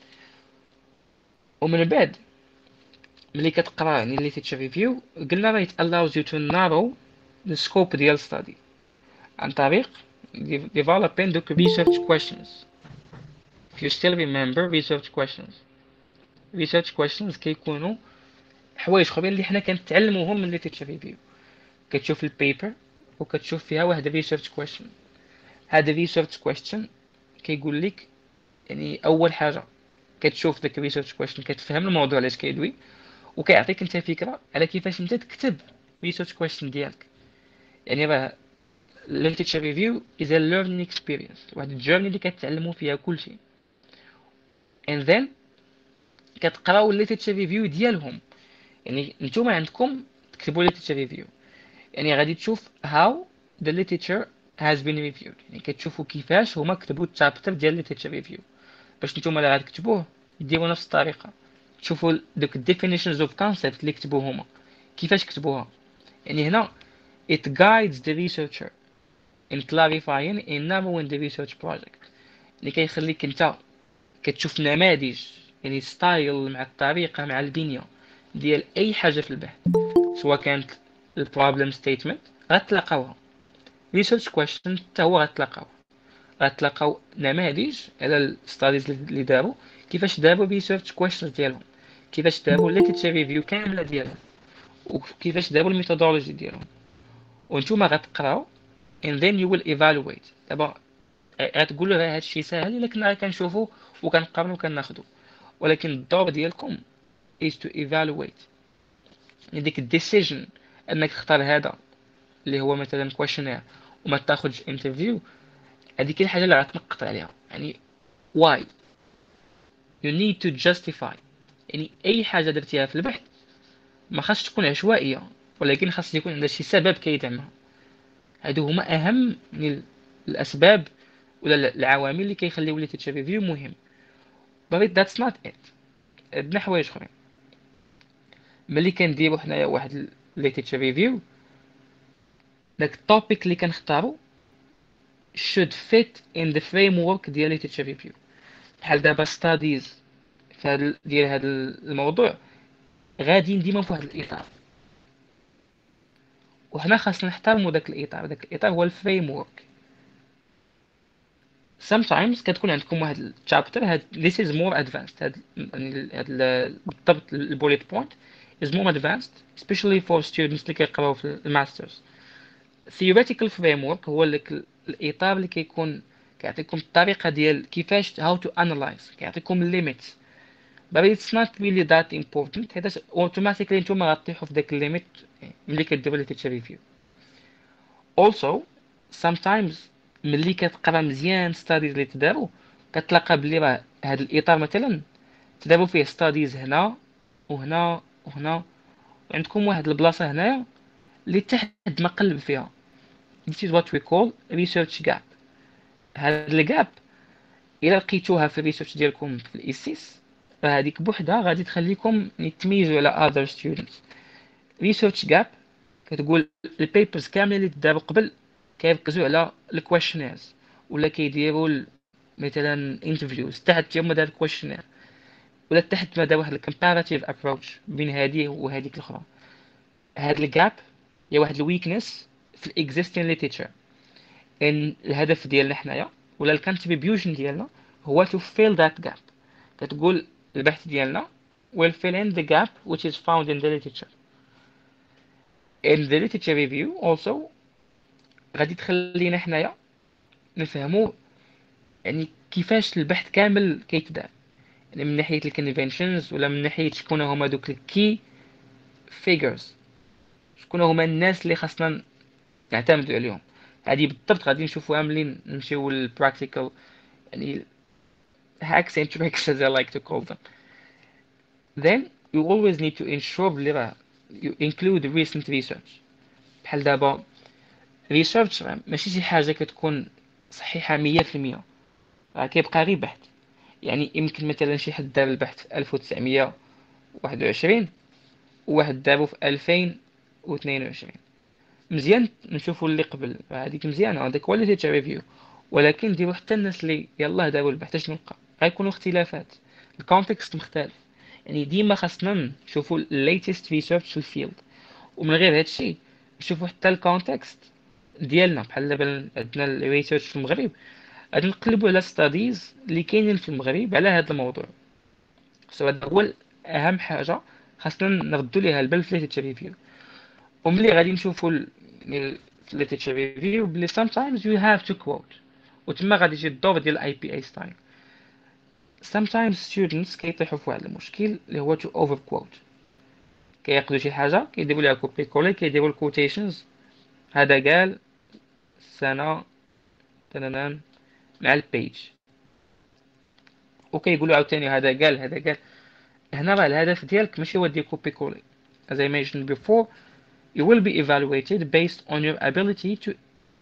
ومن بعد ملي كتقرا يعني literature review قلنا راه it allows you to narrow the scope ديال study عن طريق developing the research questions. if you still remember research questions كيكونوا حوايج اخرين اللي حنا كنتعلموهم من literature review. كتشوف البيبر وكتشوف فيها واحد research question. هذا research question كيقول لك يعني اول حاجه كتشوف داك research question كتفهم الموضوع علاش كيدوي، وكيعطيك انت فكره على كيفاش انت تكتب research question ديالك. يعني راه literature review is a learning experience، واحد الجيرني اللي كتعلموا فيها كلشي. and then كتقراو literature review ديالهم. يعني نتوما عندكم تكتبوا literature review، يعني غادي تشوف how the literature has been reviewed. يعني كتشوفوا كيفاش هما كتبوا التشابتر ديال literature review، باش نتوما اللي غتكتبوه ديروا نفس الطريقه. تشوفوا دوك definitions of concept اللي كتبوا هما كيفاش كتبوها. يعني هنا it guides the researcher in clarifying and narrowing the research project. اللي كيخليك انت كتشوف نماذج، يعني ستايل مع الطريقه مع البنيه ديال اي حاجه في البحث، سواء كانت البروبلم ستيتمنت غتلاقاوها، ريسيرش كويشن حتى هو غتلاقاو نماذج على الستاديز اللي داروا كيفاش داروا ريسيرش كويشنز ديالهم، كيفاش داروا ليتيتشر ريفيو كامله ديالهم، وكيفاش داروا الميثودولوجي ديالهم. وانتوما غتقراو and then you will evaluate. دابا غتقولوا راه هادشي ساهل الا كنا كنشوفوا وكنقارنوا وكناخذوا، ولكن الدور ديالكم is to evaluate. يعني ديك الديسيجن انك تختار هذا اللي هو مثلا questionnaire وما تاخذش انترفيو، هذيك الحاجه اللي غتنقط عليها. يعني why you need to justify. يعني اي حاجه درتيها في البحث ما خاصش تكون عشوائيه، ولكن خاص يكون عندها شي سبب كيدعمها. هادو هما اهم من الاسباب ولا العوامل اللي كيخليو literature review مهم. but that's not it. عندنا حوايج اخرين. ملي كنديرو حنايا واحد literature review، داك التوبيك اللي كنختارو should fit in the framework ديال literature review. بحال دابا studies ديال هذا الموضوع غاديين ديما في واحد الاطار، وحنا خاصنا نحترموا داك الاطار. داك الاطار هو الفريم ورك. sometimes كتكون عندكم واحد الشابتر هاد this is more advanced. بالضبط البوليت بوينت is more advanced especially for students اللي كيقراو في الماسترز. theoretical framework هو الاطار اللي كيكون كيعطيكم الطريقه ديال كيفاش how to analyze، كيعطيكم limits. but it's not really that important حيت automatically نتوما غطيحوا في داك الليميت ملي كديروا literature review. also sometimes ملي كتقرا مزيان ستاديز اللي تداروا كتلقى بلي راه هاد الاطار مثلا تداروا فيه ستاديز هنا وهنا وهنا، وعندكم واحد البلاصه هنايا اللي تحد ما قلب فيها. this is what we call research gap. هاد الجاب الا لقيتوها في الريسيرش ديالكم في الايسيس، فهاديك بوحدها غادي تخليكم تميزوا على other students. research gap كتقول البيبرز كاملين اللي تداروا قبل كيركزوا على الكويشنيرز ولا كيديروا مثلا انترفيوز تحت هما دار الكويشنير، ولا تحت ما دار واحد الكومباراتيف ابروتش بين هذه وهذيك الاخرى. هاد الجاب هي واحد الويكنس في الاكزيستين ليتريتشر. ان الهدف ديالنا حنايا ولا الكونتريبيوشن ديالنا هو to fill that gap. كتقول البحث ديالنا will fill in the gap which is found in the literature. in the literature review also غادي تخلينا حنايا نفهموا يعني كيفاش البحث كامل كيتدار، يعني من ناحية الكونفنشنز ولا من ناحية شكون هما دوك الكي فيجرز، شكون هما الناس اللي خاصنا نعتمدوا عليهم. هذه بالضبط غادي نشوفوها ملي نمشيو للبراكتيكال، يعني hacks and tricks as I like to call them. Then you always need to ensure بلي راه you include recent research. بحال دابا research ماشي شي حاجة كتكون صحيحة 100%، راه كيبقى غير بحث. يعني يمكن مثلا شي حد دار البحث في 1921 وواحد دارو في 2022، مزيان نشوفوا اللي قبل، هذيك مزيانه هذاك هو اللي ريفيو. ولكن نديرو حتى الناس اللي يلاه داروا البحث اش نلقى غيكونوا اختلافات، الكونتكست مختلف. يعني ديما خاصنا نشوفوا الليتست ريسيرش في الفيلد، ومن غير هادشي نشوفوا حتى الكونتكست ديالنا. بحال دابا عندنا الريسيرش في المغرب غادي نقلبوا على ستاديز اللي كاينين في المغرب على هذا الموضوع. سو هذا هو اهم حاجه خاصنا نردوا ليها البال في literature review. وملي غادي نشوفوا literature review بلي sometimes you have to quote، وتما غادي يجي الدور ديال الاي بي اي ستايل. sometimes students كيطيحوا في واحد المشكل اللي هو to over quote. كياخذوا شي حاجه كيديروا ليها كوبي كولي، كيديروا الكوتيشنز هذا قال سنه تنانان مع البيج، وكيقولوا عاوتاني هذا قال هذا قال. هنا راه الهدف ديالك ماشي هو دير كوبي كولي. as I mentioned before you will be evaluated based on your ability to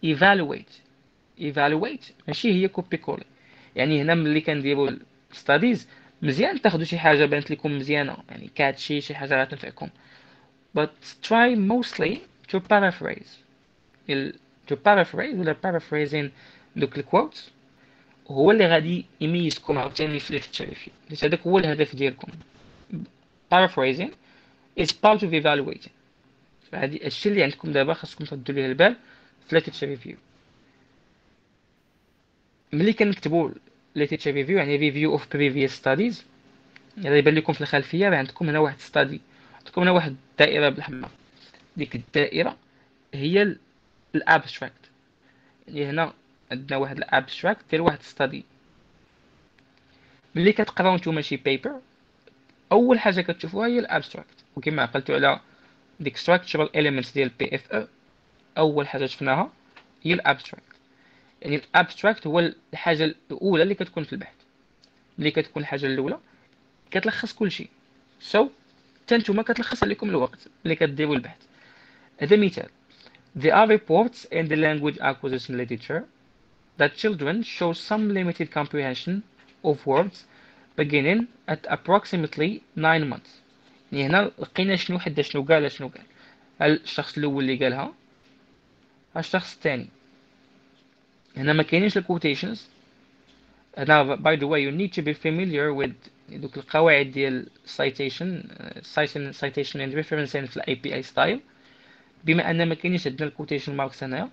evaluate ماشي هي كوبي كولي. يعني هنا ملي كنديروا ستاديز مزيان تاخذوا شي حاجه بانت لكم مزيانه، يعني كاتشي شي حاجه غتنفعكم، but try mostly to paraphrase. to paraphrase ولا paraphrasing دوك الكوتس هو اللي غادي يميزكم عاوتاني في literature review، حيت هذاك هو الهدف ديالكم. paraphrasing is part of evaluating. فهذه الشيء اللي عندكم دابا خاصكم تردوا ليه البال في literature review. ملي كنكتبوا literature review يعني review of previous studies، يعني يبان لكم في الخلفيه راه عندكم هنا واحد study، عندكم هنا واحد الدائره بالاحمر. ديك الدائره هي الابستراكت. يعني هنا عندنا واحد الابستراكت ديال واحد study. ملي كتقراو نتوما شي paper اول حاجه كتشوفوها هي الابستراكت، وكما عقلتوا على ديك structural elements ديال بي اف او، اول حاجه شفناها هي الابستراكت. يعني الابستراكت هو الحاجه الاولى اللي كتكون في البحث، اللي كتكون الحاجه الاولى كتلخص كل شيء. تنتوما كتلخص عليكم الوقت اللي كديروا البحث. هذا مثال: There are reports in the language acquisition literature that children show some limited comprehension of words beginning at approximately 9 months. يعني هنا لقينا شنو حدا شنو قال شنو قال. هل الشخص الأول اللي قالها؟ هل الشخص الثاني؟ هنا ما كاينينش الكوتيشنز. هنا by the way you need to be familiar with دوك القواعد ديال citation and reference في ال API style. بما أن ما كاينينش عندنا الكوتيشن ماركس هنايا،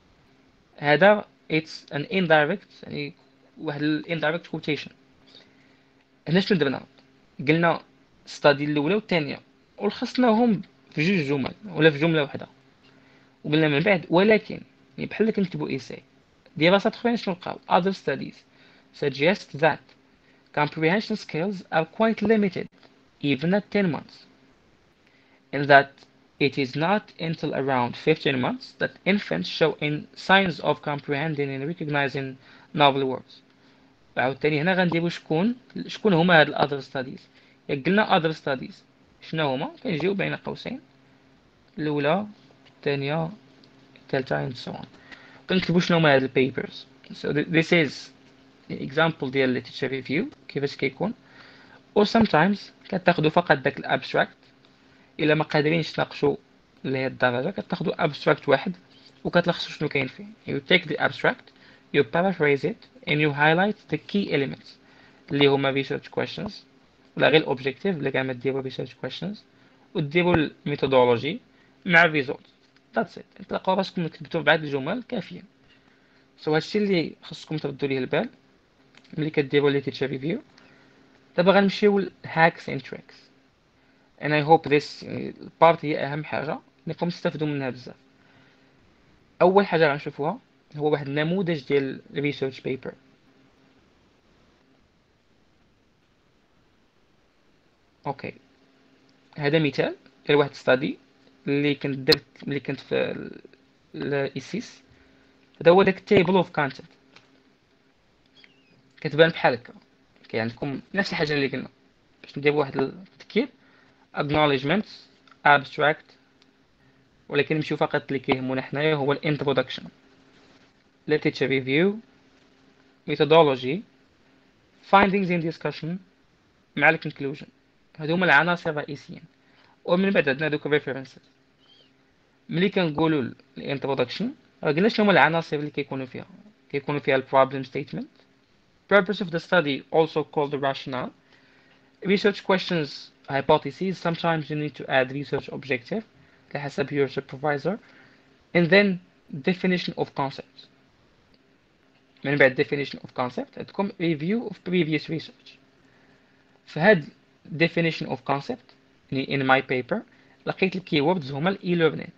هذا it's an indirect، يعني واحد ال indirect quotation. هنا شنو درنا؟ قلنا ستادي الاولى والثانيه ولخصناهم في جوج جمل ولا في جمله واحده، وقلنا من بعد ولكن، يعني بحال كنكتبوا ايساي. دراسات اخرين شنو لقاو؟ other studies suggest that comprehension skills are quite limited even at 10 months, and that it is not until around 15 months that infants show in signs of comprehending and recognizing novel words. عاوتاني هنا غنديرو شكون هما هاد الاذر ستاديز. ياك قلنا اذر ستاديز شنو هما؟ كنجيو بين قوسين الاولى الثانيه الثالثه and so on. كنكتبو شنو هما هاد البيبرز. So this is the example ديال literature review كيفاش كيكون. or sometimes كتاخدو فقط داك الابستراكت. الا ما قادرينش تناقشوا لهاد الدرجه كتاخدو ابستراكت واحد وكتلخصوا شنو كاين فيه. you take the abstract, you paraphrase it and you highlight the key elements اللي هما research questions، ولا غير objective اللي كاع ما ديروا research questions، وديروا الميثودولوجي مع الريزولت. that's it. تلقاو راسكم كتبتوا بعض الجمل كافيين. هادشي اللي خصكم تردوا ليه البال ملي كديروا literature review. دابا غنمشيو ل hacks and tricks and I hope this part هي اهم حاجه انكم تستافدوا منها بزاف. اول حاجه غنشوفوها هو واحد النموذج ديال research paper. اوكي، هذا مثال ديال واحد ستادي اللي كنت درت ملي كنت في الإيسيس. هذا هو داك table of content. كتبان بحال هكا، كاين عندكم نفس الحاجه اللي قلنا باش نديروا واحد التذكير: acknowledgements، abstract، ولكن نمشيو فقط اللي كيهمنا حنايا هو introduction، literature review، methodology، findings in discussion مع conclusion. هادو هما العناصر الرئيسيين. ومن بعد عندنا دوك references. ملي كنقولوا الانتروداكشن قلنا شنو هما العناصر اللي كيكونوا فيها البروبلم ستيتمنت. purpose of the study also called the rationale. research questions, hypotheses. Sometimes you need to add research objective لحسب your supervisor. and then definition of concepts. من بعد definition of concept عندكم review of previous research. فهاد definition of concept in my paper لقيت الكيوردز هما ال e-learning،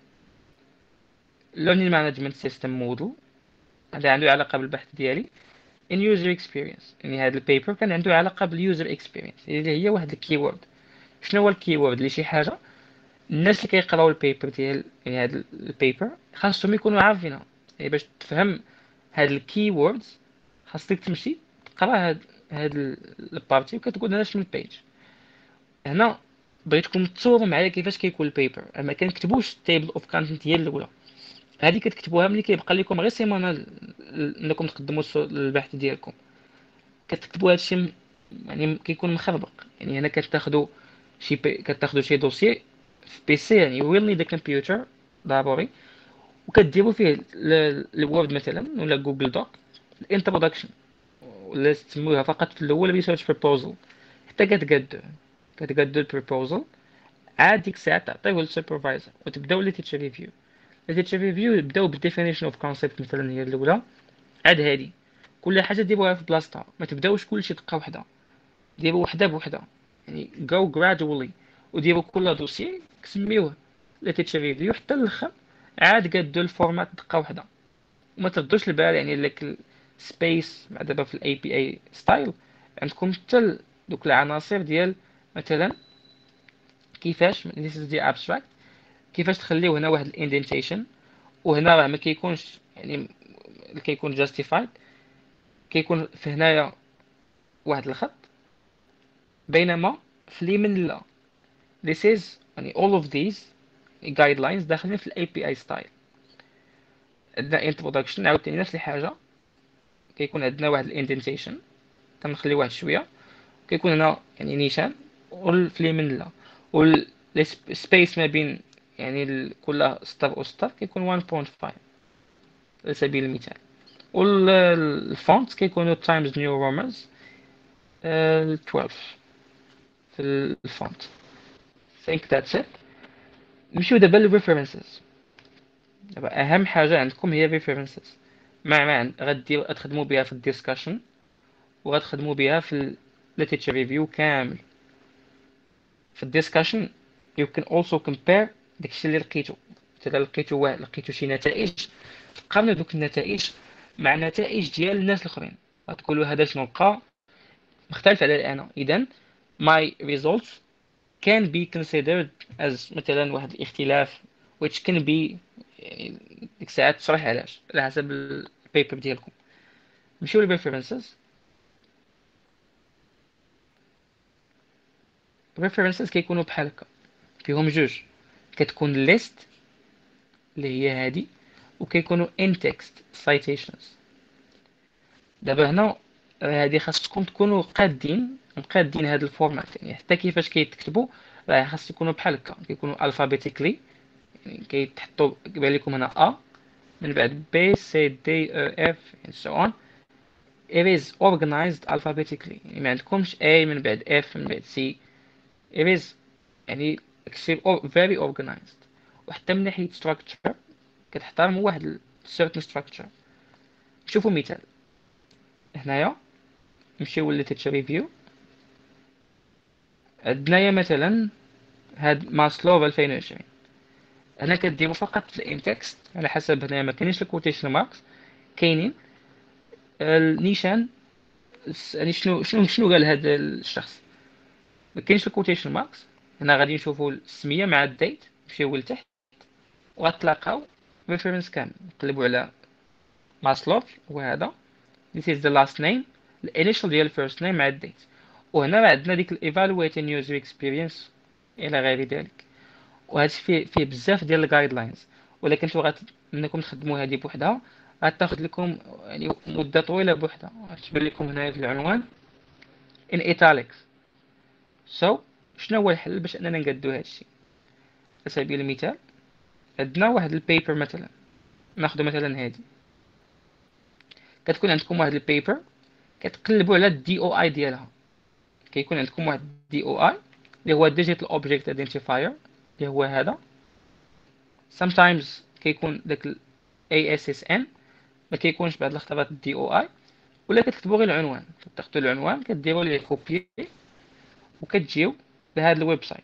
learning management system model، هذا عنده علاقة بالبحث ديالي. in user experience، يعني هذا البيبر كان عنده علاقة بالuser experience اللي هي واحد الكيورد. شنو هو الكيورد؟ اللي شي حاجة الناس اللي كيقراو البيبر ديال، يعني هذا البيبر خاصهم يكونوا عارفينها. يعني باش تفهم هاد الكيوردز خاصك تمشي تقرا هاد البارتي وكتقول هذا شنو البيج. هنا بغيتكم تصوروا معايا كيفاش كيكون البيبر. ما كنكتبوش تيبل اوف كونتنت هي الاولى، هذه كتكتبوها ملي كيبقى لكم غير سيمانه انكم تقدموا البحث ديالكم. كتكتبوا هادشي يعني كيكون مخربق. يعني هنا كتاخدوا شي دوسي في بيسي، يعني ويل نيد كمبيوتر ضروري، وكديروا فيه الوورد مثلا ولا جوجل دوك الانتروداكشن، ولا تسموها فقط في الاول ريسيرش بروبوزل. حتى كتقادو البروبوزل عاد ديك الساعه تعطيوه للسوبرفايزر وتبداو ليتيتشر ريفيو. ليتيتشر ريفيو يبداو بالديفينيشن اوف كونسيبت مثلا هي الاولى. عاد هادي كل حاجه ديروها في بلاصتها، ما تبداوش كلشي دقه واحده، ديروا وحده بوحده، يعني go gradually. وديروا كل دوسي كسميوه ليتيتشر ريفيو حتى الاخر عاد قادو الفورمات دقه واحده. وما تردوش البال يعني لك سبيس مع دابا في الاي بي اي ستايل عندكم حتى دوك العناصر ديال مثلا كيفاش this is the abstract، كيفاش تخليو هنا واحد الاندنتيشن، وهنا راه ما كيكونش يعني كيكون justified، كيكون في هنايا واحد الخط، بينما في اليمين لا. this is يعني all of these guidelines داخلين في الاي بي اي ستايل. عندنا introduction عاوتاني نفس الحاجه، كيكون عندنا واحد الاندنتيشن تنخليو واحد شويه، كيكون هنا يعني نيشان، وفي اليمين لا، والسبيس ما بين يعني كل سطر وسطر كيكون 1.5 على سبيل المثال، والفونت كيكونوا تايمز نيو رومانز 12 في الفونت. think that's it. نمشيو دابا للريفرنسز. دابا اهم حاجه عندكم هي الريفرنسز، ما غتخدموا بها في الديسكشن، وغتخدموا بها في literature review كامل. في الديسكشن you can also compare داكشي اللي لقيتو، مثلا لقيتو شي نتائج، تقارنوا دوك النتائج مع نتائج ديال الناس الاخرين، غتقولوا هذا شنو لقى مختلف على انا، اذا my results can be considered as مثلا واحد الاختلاف which can be يعني ديك الساعات تشرح علاش على حسب البيبر ديالكم. نمشيو للريفرنسز. الريفرنسز كيكونوا بحال هكا، فيهم جوج، كتكون ليست اللي هي هادي، وكيكونوا in text citations. دابا هنا هادي خاصكم تكونوا قادين هاد الفورمات، يعني حتى كيفاش كيتكتبوا راه خاص يكونوا بحال هكا، كيكونوا alphabetically، يعني كيتحطوا كيبان لكم هنا A من بعد B C D E F and so on. It is organized alphabetically، يعني ما عندكمش A من بعد F من بعد C. It is يعني very organized. وحتى من ناحية structure كتحترموا واحد certain structure. شوفوا مثال هنايا، نمشيو للتيتشر ريفيو. عندنايا مثلا هاد ماسلو 2020، هنا كديروا فقط الان تكست على حسب، هنايا ما كاينش الكوتيشن ماركس، كاينين النيشان، يعني شنو قال هذا الشخص، ما كاينش الكوتيشن ماركس. هنا غادي نشوفوا السميه مع الديت، نمشيو لتحت وغتلاقاو ريفرنس كامل، نقلبوا على ماسلوف وهذا this is the last name، الانيشال ديال first name مع الديت، وهنا راه عندنا ديك evaluating user experience الى غير ذلك. وهادشي فيه بزاف ديال الجايد لاينز، ولكن نتو انكم تخدموا هذه بوحدها غتاخذ لكم يعني مده طويله بوحدها. غتبان لكم هنا في العنوان in italics. so شنو هو الحل باش اننا نقادو هادشي؟ على سبيل المثال عندنا واحد البيبر، مثلا ناخذ مثلا هذه، كتكون عندكم واحد البيبر كتقلبوا على الدي او اي ديالها، كيكون عندكم واحد دي او اي اللي هو ديجيتال اوبجيكت ايدنتيفاير اللي هو هذا. sometimes كيكون داك ال ASSN، ما كيكونش بعد الاختبارات دي او اي، ولا كتكتبوا غير العنوان، كتاخذوا العنوان كديروا ليه كوبي وكتجيو لهذا الويب سايت.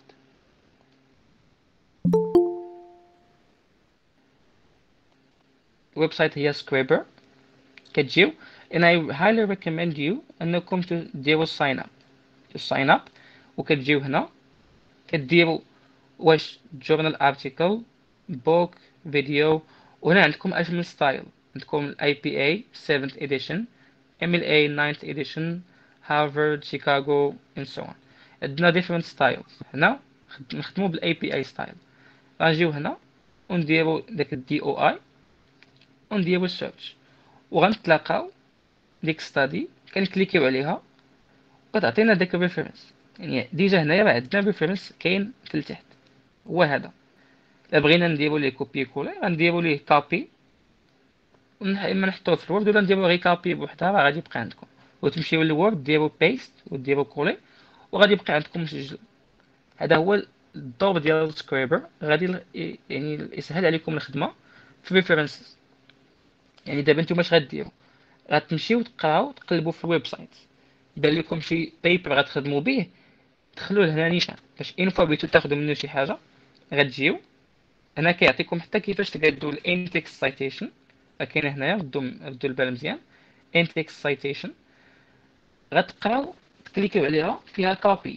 الويب سايت هي سكريبر، كتجيو and I highly recommend you انكم تديروا sign up. sign up وكتجيو هنا كديروا واش journal article book video، وهنا عندكم اجمل ستايل، عندكم الاي بي اي 7th edition MLA 9th edition Harvard Chicago and so on. عندنا different styles. هنا نخدمو بالاي بي اي ستايل، غنجيو هنا ونديرو داك الدي او اي ونديرو السيرش، وغنتلاقاو ديك ستادي كنكليكيو عليها وكتعطينا داك الريفرنس. يعني ديجا هنايا راه عندنا ريفرنس كاين في التحت هو هذا. الا بغينا نديرو ليه كوبي كولي غنديرو ليه كابي، اما نحطوه في الوورد ولا نديرو غير كابي بوحدها، راه غادي يبقى عندكم، وتمشيو للوورد ديرو بيست وديرو كولي وغادي يبقى عندكم مسجل. هذا هو الدور ديال السكريبر، غادي يعني يسهل عليكم الخدمه في الريفرنسز. يعني دابا نتوما اش غديروا؟ غتمشيو تقراو تقلبوا في الويب سايت، يبان لكم شي بيبر غتخدموا به، دخلوا لهنا نيشان باش ان فوا بغيتو تاخذوا منه شي حاجه غتجيو هنا كيعطيكم حتى كيفاش تقادوا الانتكست سايتيشن. كاينه هنايا ردوا البال مزيان، انتكست سايتيشن غتقراو تكليكيو عليها فيها كوبي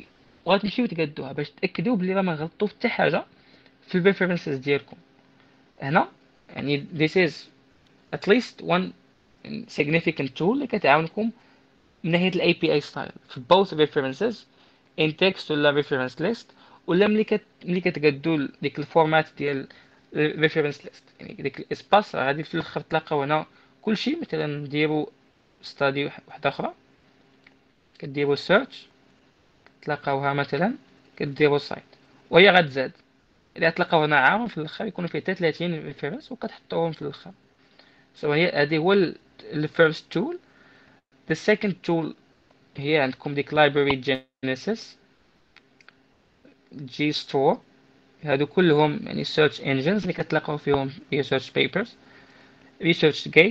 وغتمشيو تقادوها باش تاكدوا بلي راه ما غلطوا في حتى حاجه في الريفرنسز ديالكم. هنا يعني this is at least one significant tool اللي كتعاونكم من ناحيه الاي بي اي ستايل في both references in text ولا reference list، ولا ملي كتقادو ديك الفورمات ديال reference list. يعني ديك الاسباس غادي في الاخر تلاقاو هنا كلشي. مثلا نديرو ستادي واحده اخرى، كديروا سيرش تلقاوها مثلا، كديروا سايت وهي غتزاد. الا تلقاو هنا عام في الاخر يكونوا فيه حتى 30 ريفيرنس وكتحطوهم في الاخر. هي هذه هو الفيرست تول. the second tool هي عندكم ديك library genesis جي ستور. هادو كلهم يعني search engines اللي كتلاقاو فيهم research papers. ResearchGate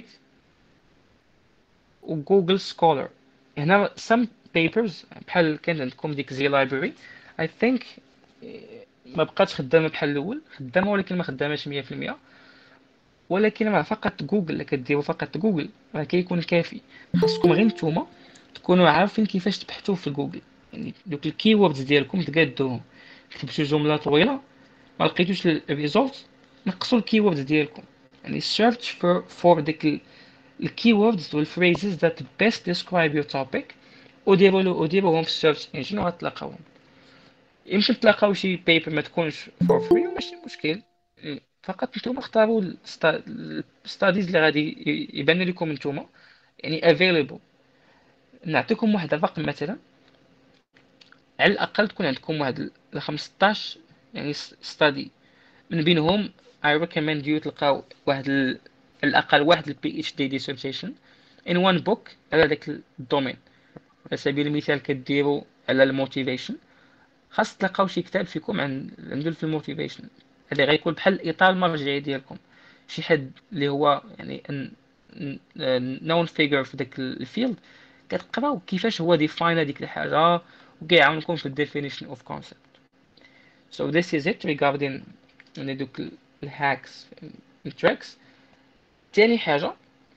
و Google Scholar. هنا some papers بحال كانت عندكم ديك زي library I think ما بقاتش خدامه بحال الاول، خدامه ولكن ما خداماش 100%. ولكن مع فقط جوجل، اللي كديروا فقط جوجل راه كيكون كافي. خاصكم غير نتوما تكونوا عارفين كيفاش تبحثوا في جوجل. يعني دوك الكي ووردز ديالكم تقادوهم. كتبتوا جمله طويله ما لقيتوش الريزولت، نقصوا الكي ووردز ديالكم. يعني search for ديك الكي ووردز والphrases that best describe your topic وديروهم في السيرش انجن وغتلاقاوهم. يمكن تلاقاو شي بيبر ما تكونش فور فري وماشي مشكل. فقط نتوما اختاروا الستاديز اللي غادي يبان لكم نتوما يعني افيلبل. نعطيكم واحد الرقم مثلا، على الاقل تكون عندكم واحد 15 يعني ستادي. من بينهم I recommend you تلقاو واحد على الاقل واحد البي اتش دي dissertation in one book على داك الدومين. على سبيل المثال كديروا على الموتيفيشن، خاص تلقاو شي كتاب فيكم عنده في الموتيفيشن. هذا غيكون بحال الاطار المرجعي ديالكم. شي حد اللي هو يعني نون فيجر في داك الفيلد كتقراو كيفاش هو ديفاين هذيك الحاجه وكيعاونكم في الديفينيشن اوف كونسبت. So this is it regarding يعني دوك الهاكس التريكس. تاني حاجه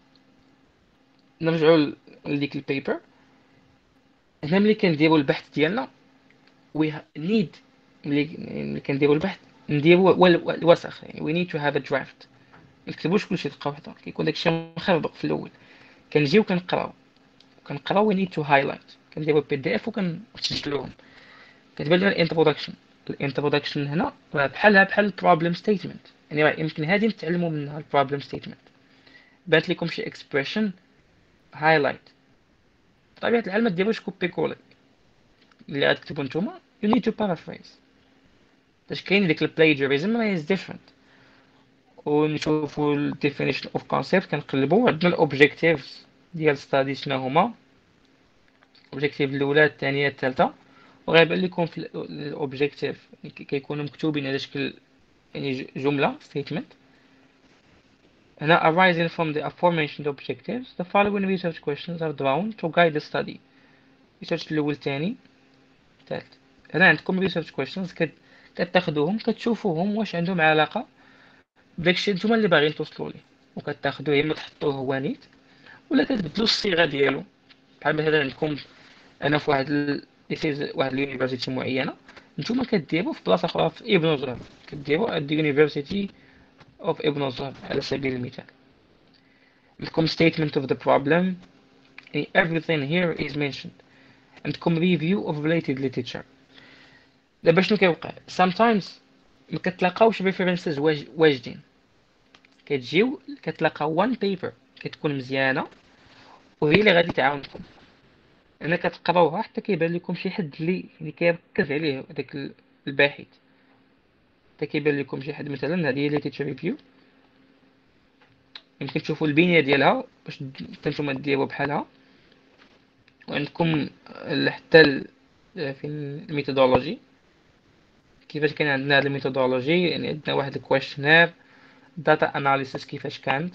نرجعوا لديك البيبر. هنا ملي كنديروا البحث ديالنا we need ملي كنديروا البحث نديروا الوسخ. يعني we need to have a draft. ما نكتبوش كلشي دقه واحده، كيكون داكشي مخربق في الاول. كنجيو كنقراو we need to highlight. كنديروا بي دي اف وكنسجلوهم. كتبان لنا الانتروداكشن هنا راه بحالها بحال البروبلم ستيتمنت. يعني راه يمكن هذه نتعلموا منها البروبلم ستيتمنت. بانت لكم شي اكسبريشن هايلايت، بطبيعه الحال ما ديروش كوبي كولي اللي غتكتبوا نتوما. you need to paraphrase باش كاين ديك البلاجيريزم راه is different. ونشوفوا ال definition of concept. كنقلبوا عندنا الاوبجيكتيفز ديال ستادي شنو هما. الاوبجيكتيف الاولى الثانيه الثالثه، وغيبان لكم في الاوبجيكتيف كيكونوا مكتوبين على شكل يعني جمله statement. هنا arising from the aforementioned objectives the following research questions are drawn to guide the study. research الاول ثاني ثالث. هنا عندكم research questions كتاخذوهم كتشوفوهم واش عندهم علاقه داكشي نتوما اللي باغيين توصلوا ليه، وكتاخذوه يا اما تحطوه هو نيت ولا كتبدلوا الصيغه ديالو. بحال مثلا عندكم انا في واحد اليونيفرسيتي معينه، نتوما كديروا في بلاصه اخرى في ابن زهر كديروا at the University of ابن زهر على سبيل المثال. عندكم statement of the problem. everything here is mentioned. عندكم review of related literature. دابا شنو كيوقع sometimes ما كتلاقاوش references واجدين. كتجيو كتلاقاو one paper كتكون مزيانه وهي اللي غادي تعاونكم. انا كتقراوها حتى كيبان لكم شي حد اللي يعني كيركز عليه داك الباحث. حتى كيبان لكم شي حد مثلا هذه هي literature review. يمكن تشوفوا البنيه ديالها باش نتوما ديروا بحالها. وعندكم حتى في الميثودولوجي كيفاش كان عندنا هذه الميثودولوجي. يعني عندنا واحد الكويشنير داتا اناليسيس كيفاش كانت.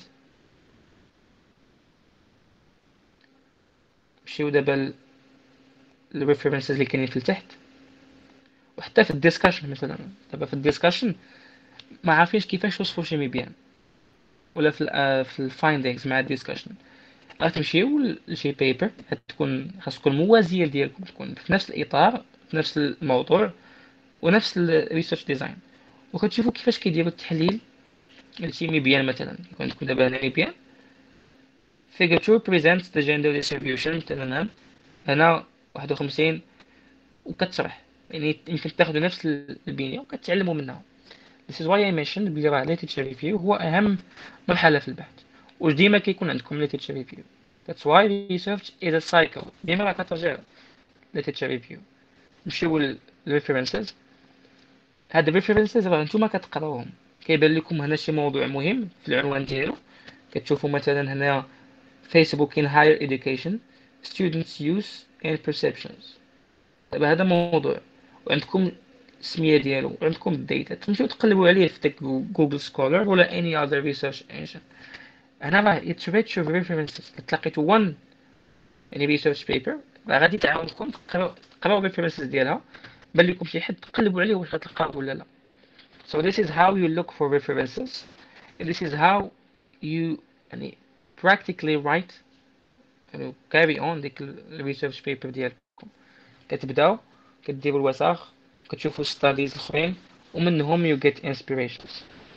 نمشيو دابا الريفرنسز اللي كاينين في التحت. وحتى في الديسكشن مثلا دابا في الديسكشن ما عارفينش كيفاش وصفوا شي ميبيان، ولا في الفايندينغز مع الديسكشن غتمشيو لشي بيبر تكون خاص تكون موازيه ديالكم، تكون في نفس الاطار، في نفس الموضوع ونفس الريسيرش ديزاين، وكتشوفوا كيفاش كيديروا التحليل. هادشي مبيان مثلا، يكون عندكم دابا هنا مبيان figure 2 presents the gender distribution مثلا هنا 51، وكتشرح يعني يمكن تاخذوا نفس البنية وكتعلموا منها. This is why I mentioned بلي راه literature review هو أهم مرحلة في البحث، وديما كيكون عندكم literature review. That's why research is a cycle، ديما راه كترجع literature review. نمشيو للريفرنسز. هاد الريفرنسز راه نتوما كتقراوهم، كيبان لكم هنا شي موضوع مهم في العنوان ديالو. كتشوفوا مثلا هنا Facebook in higher education students use and perceptions. دابا هذا موضوع وعندكم السميه ديالو وعندكم الداتا، تمشيو تقلبوا عليه في داك جوجل سكولر ولا any other research engine. هنا راه it's rich of references. لقيتوا one يعني research paper راه غادي تعاونكم تقراو الريفرنسز ديالها، بان لكم شي حد تقلبوا عليه واش غتلقاه ولا لا. So this is how you look for references, and this is how you يعني practically write يعني carry on ديك الريسيرش بيبر ديالكم. كتبداو كديروا الوثائق، كتشوفوا ستاديز الاخرين، ومنهم you get inspirations.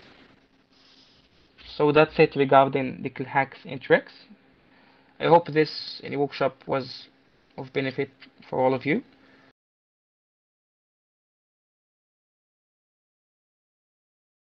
So that's it regarding the hacks and tricks. I hope this workshop was of benefit for all of you.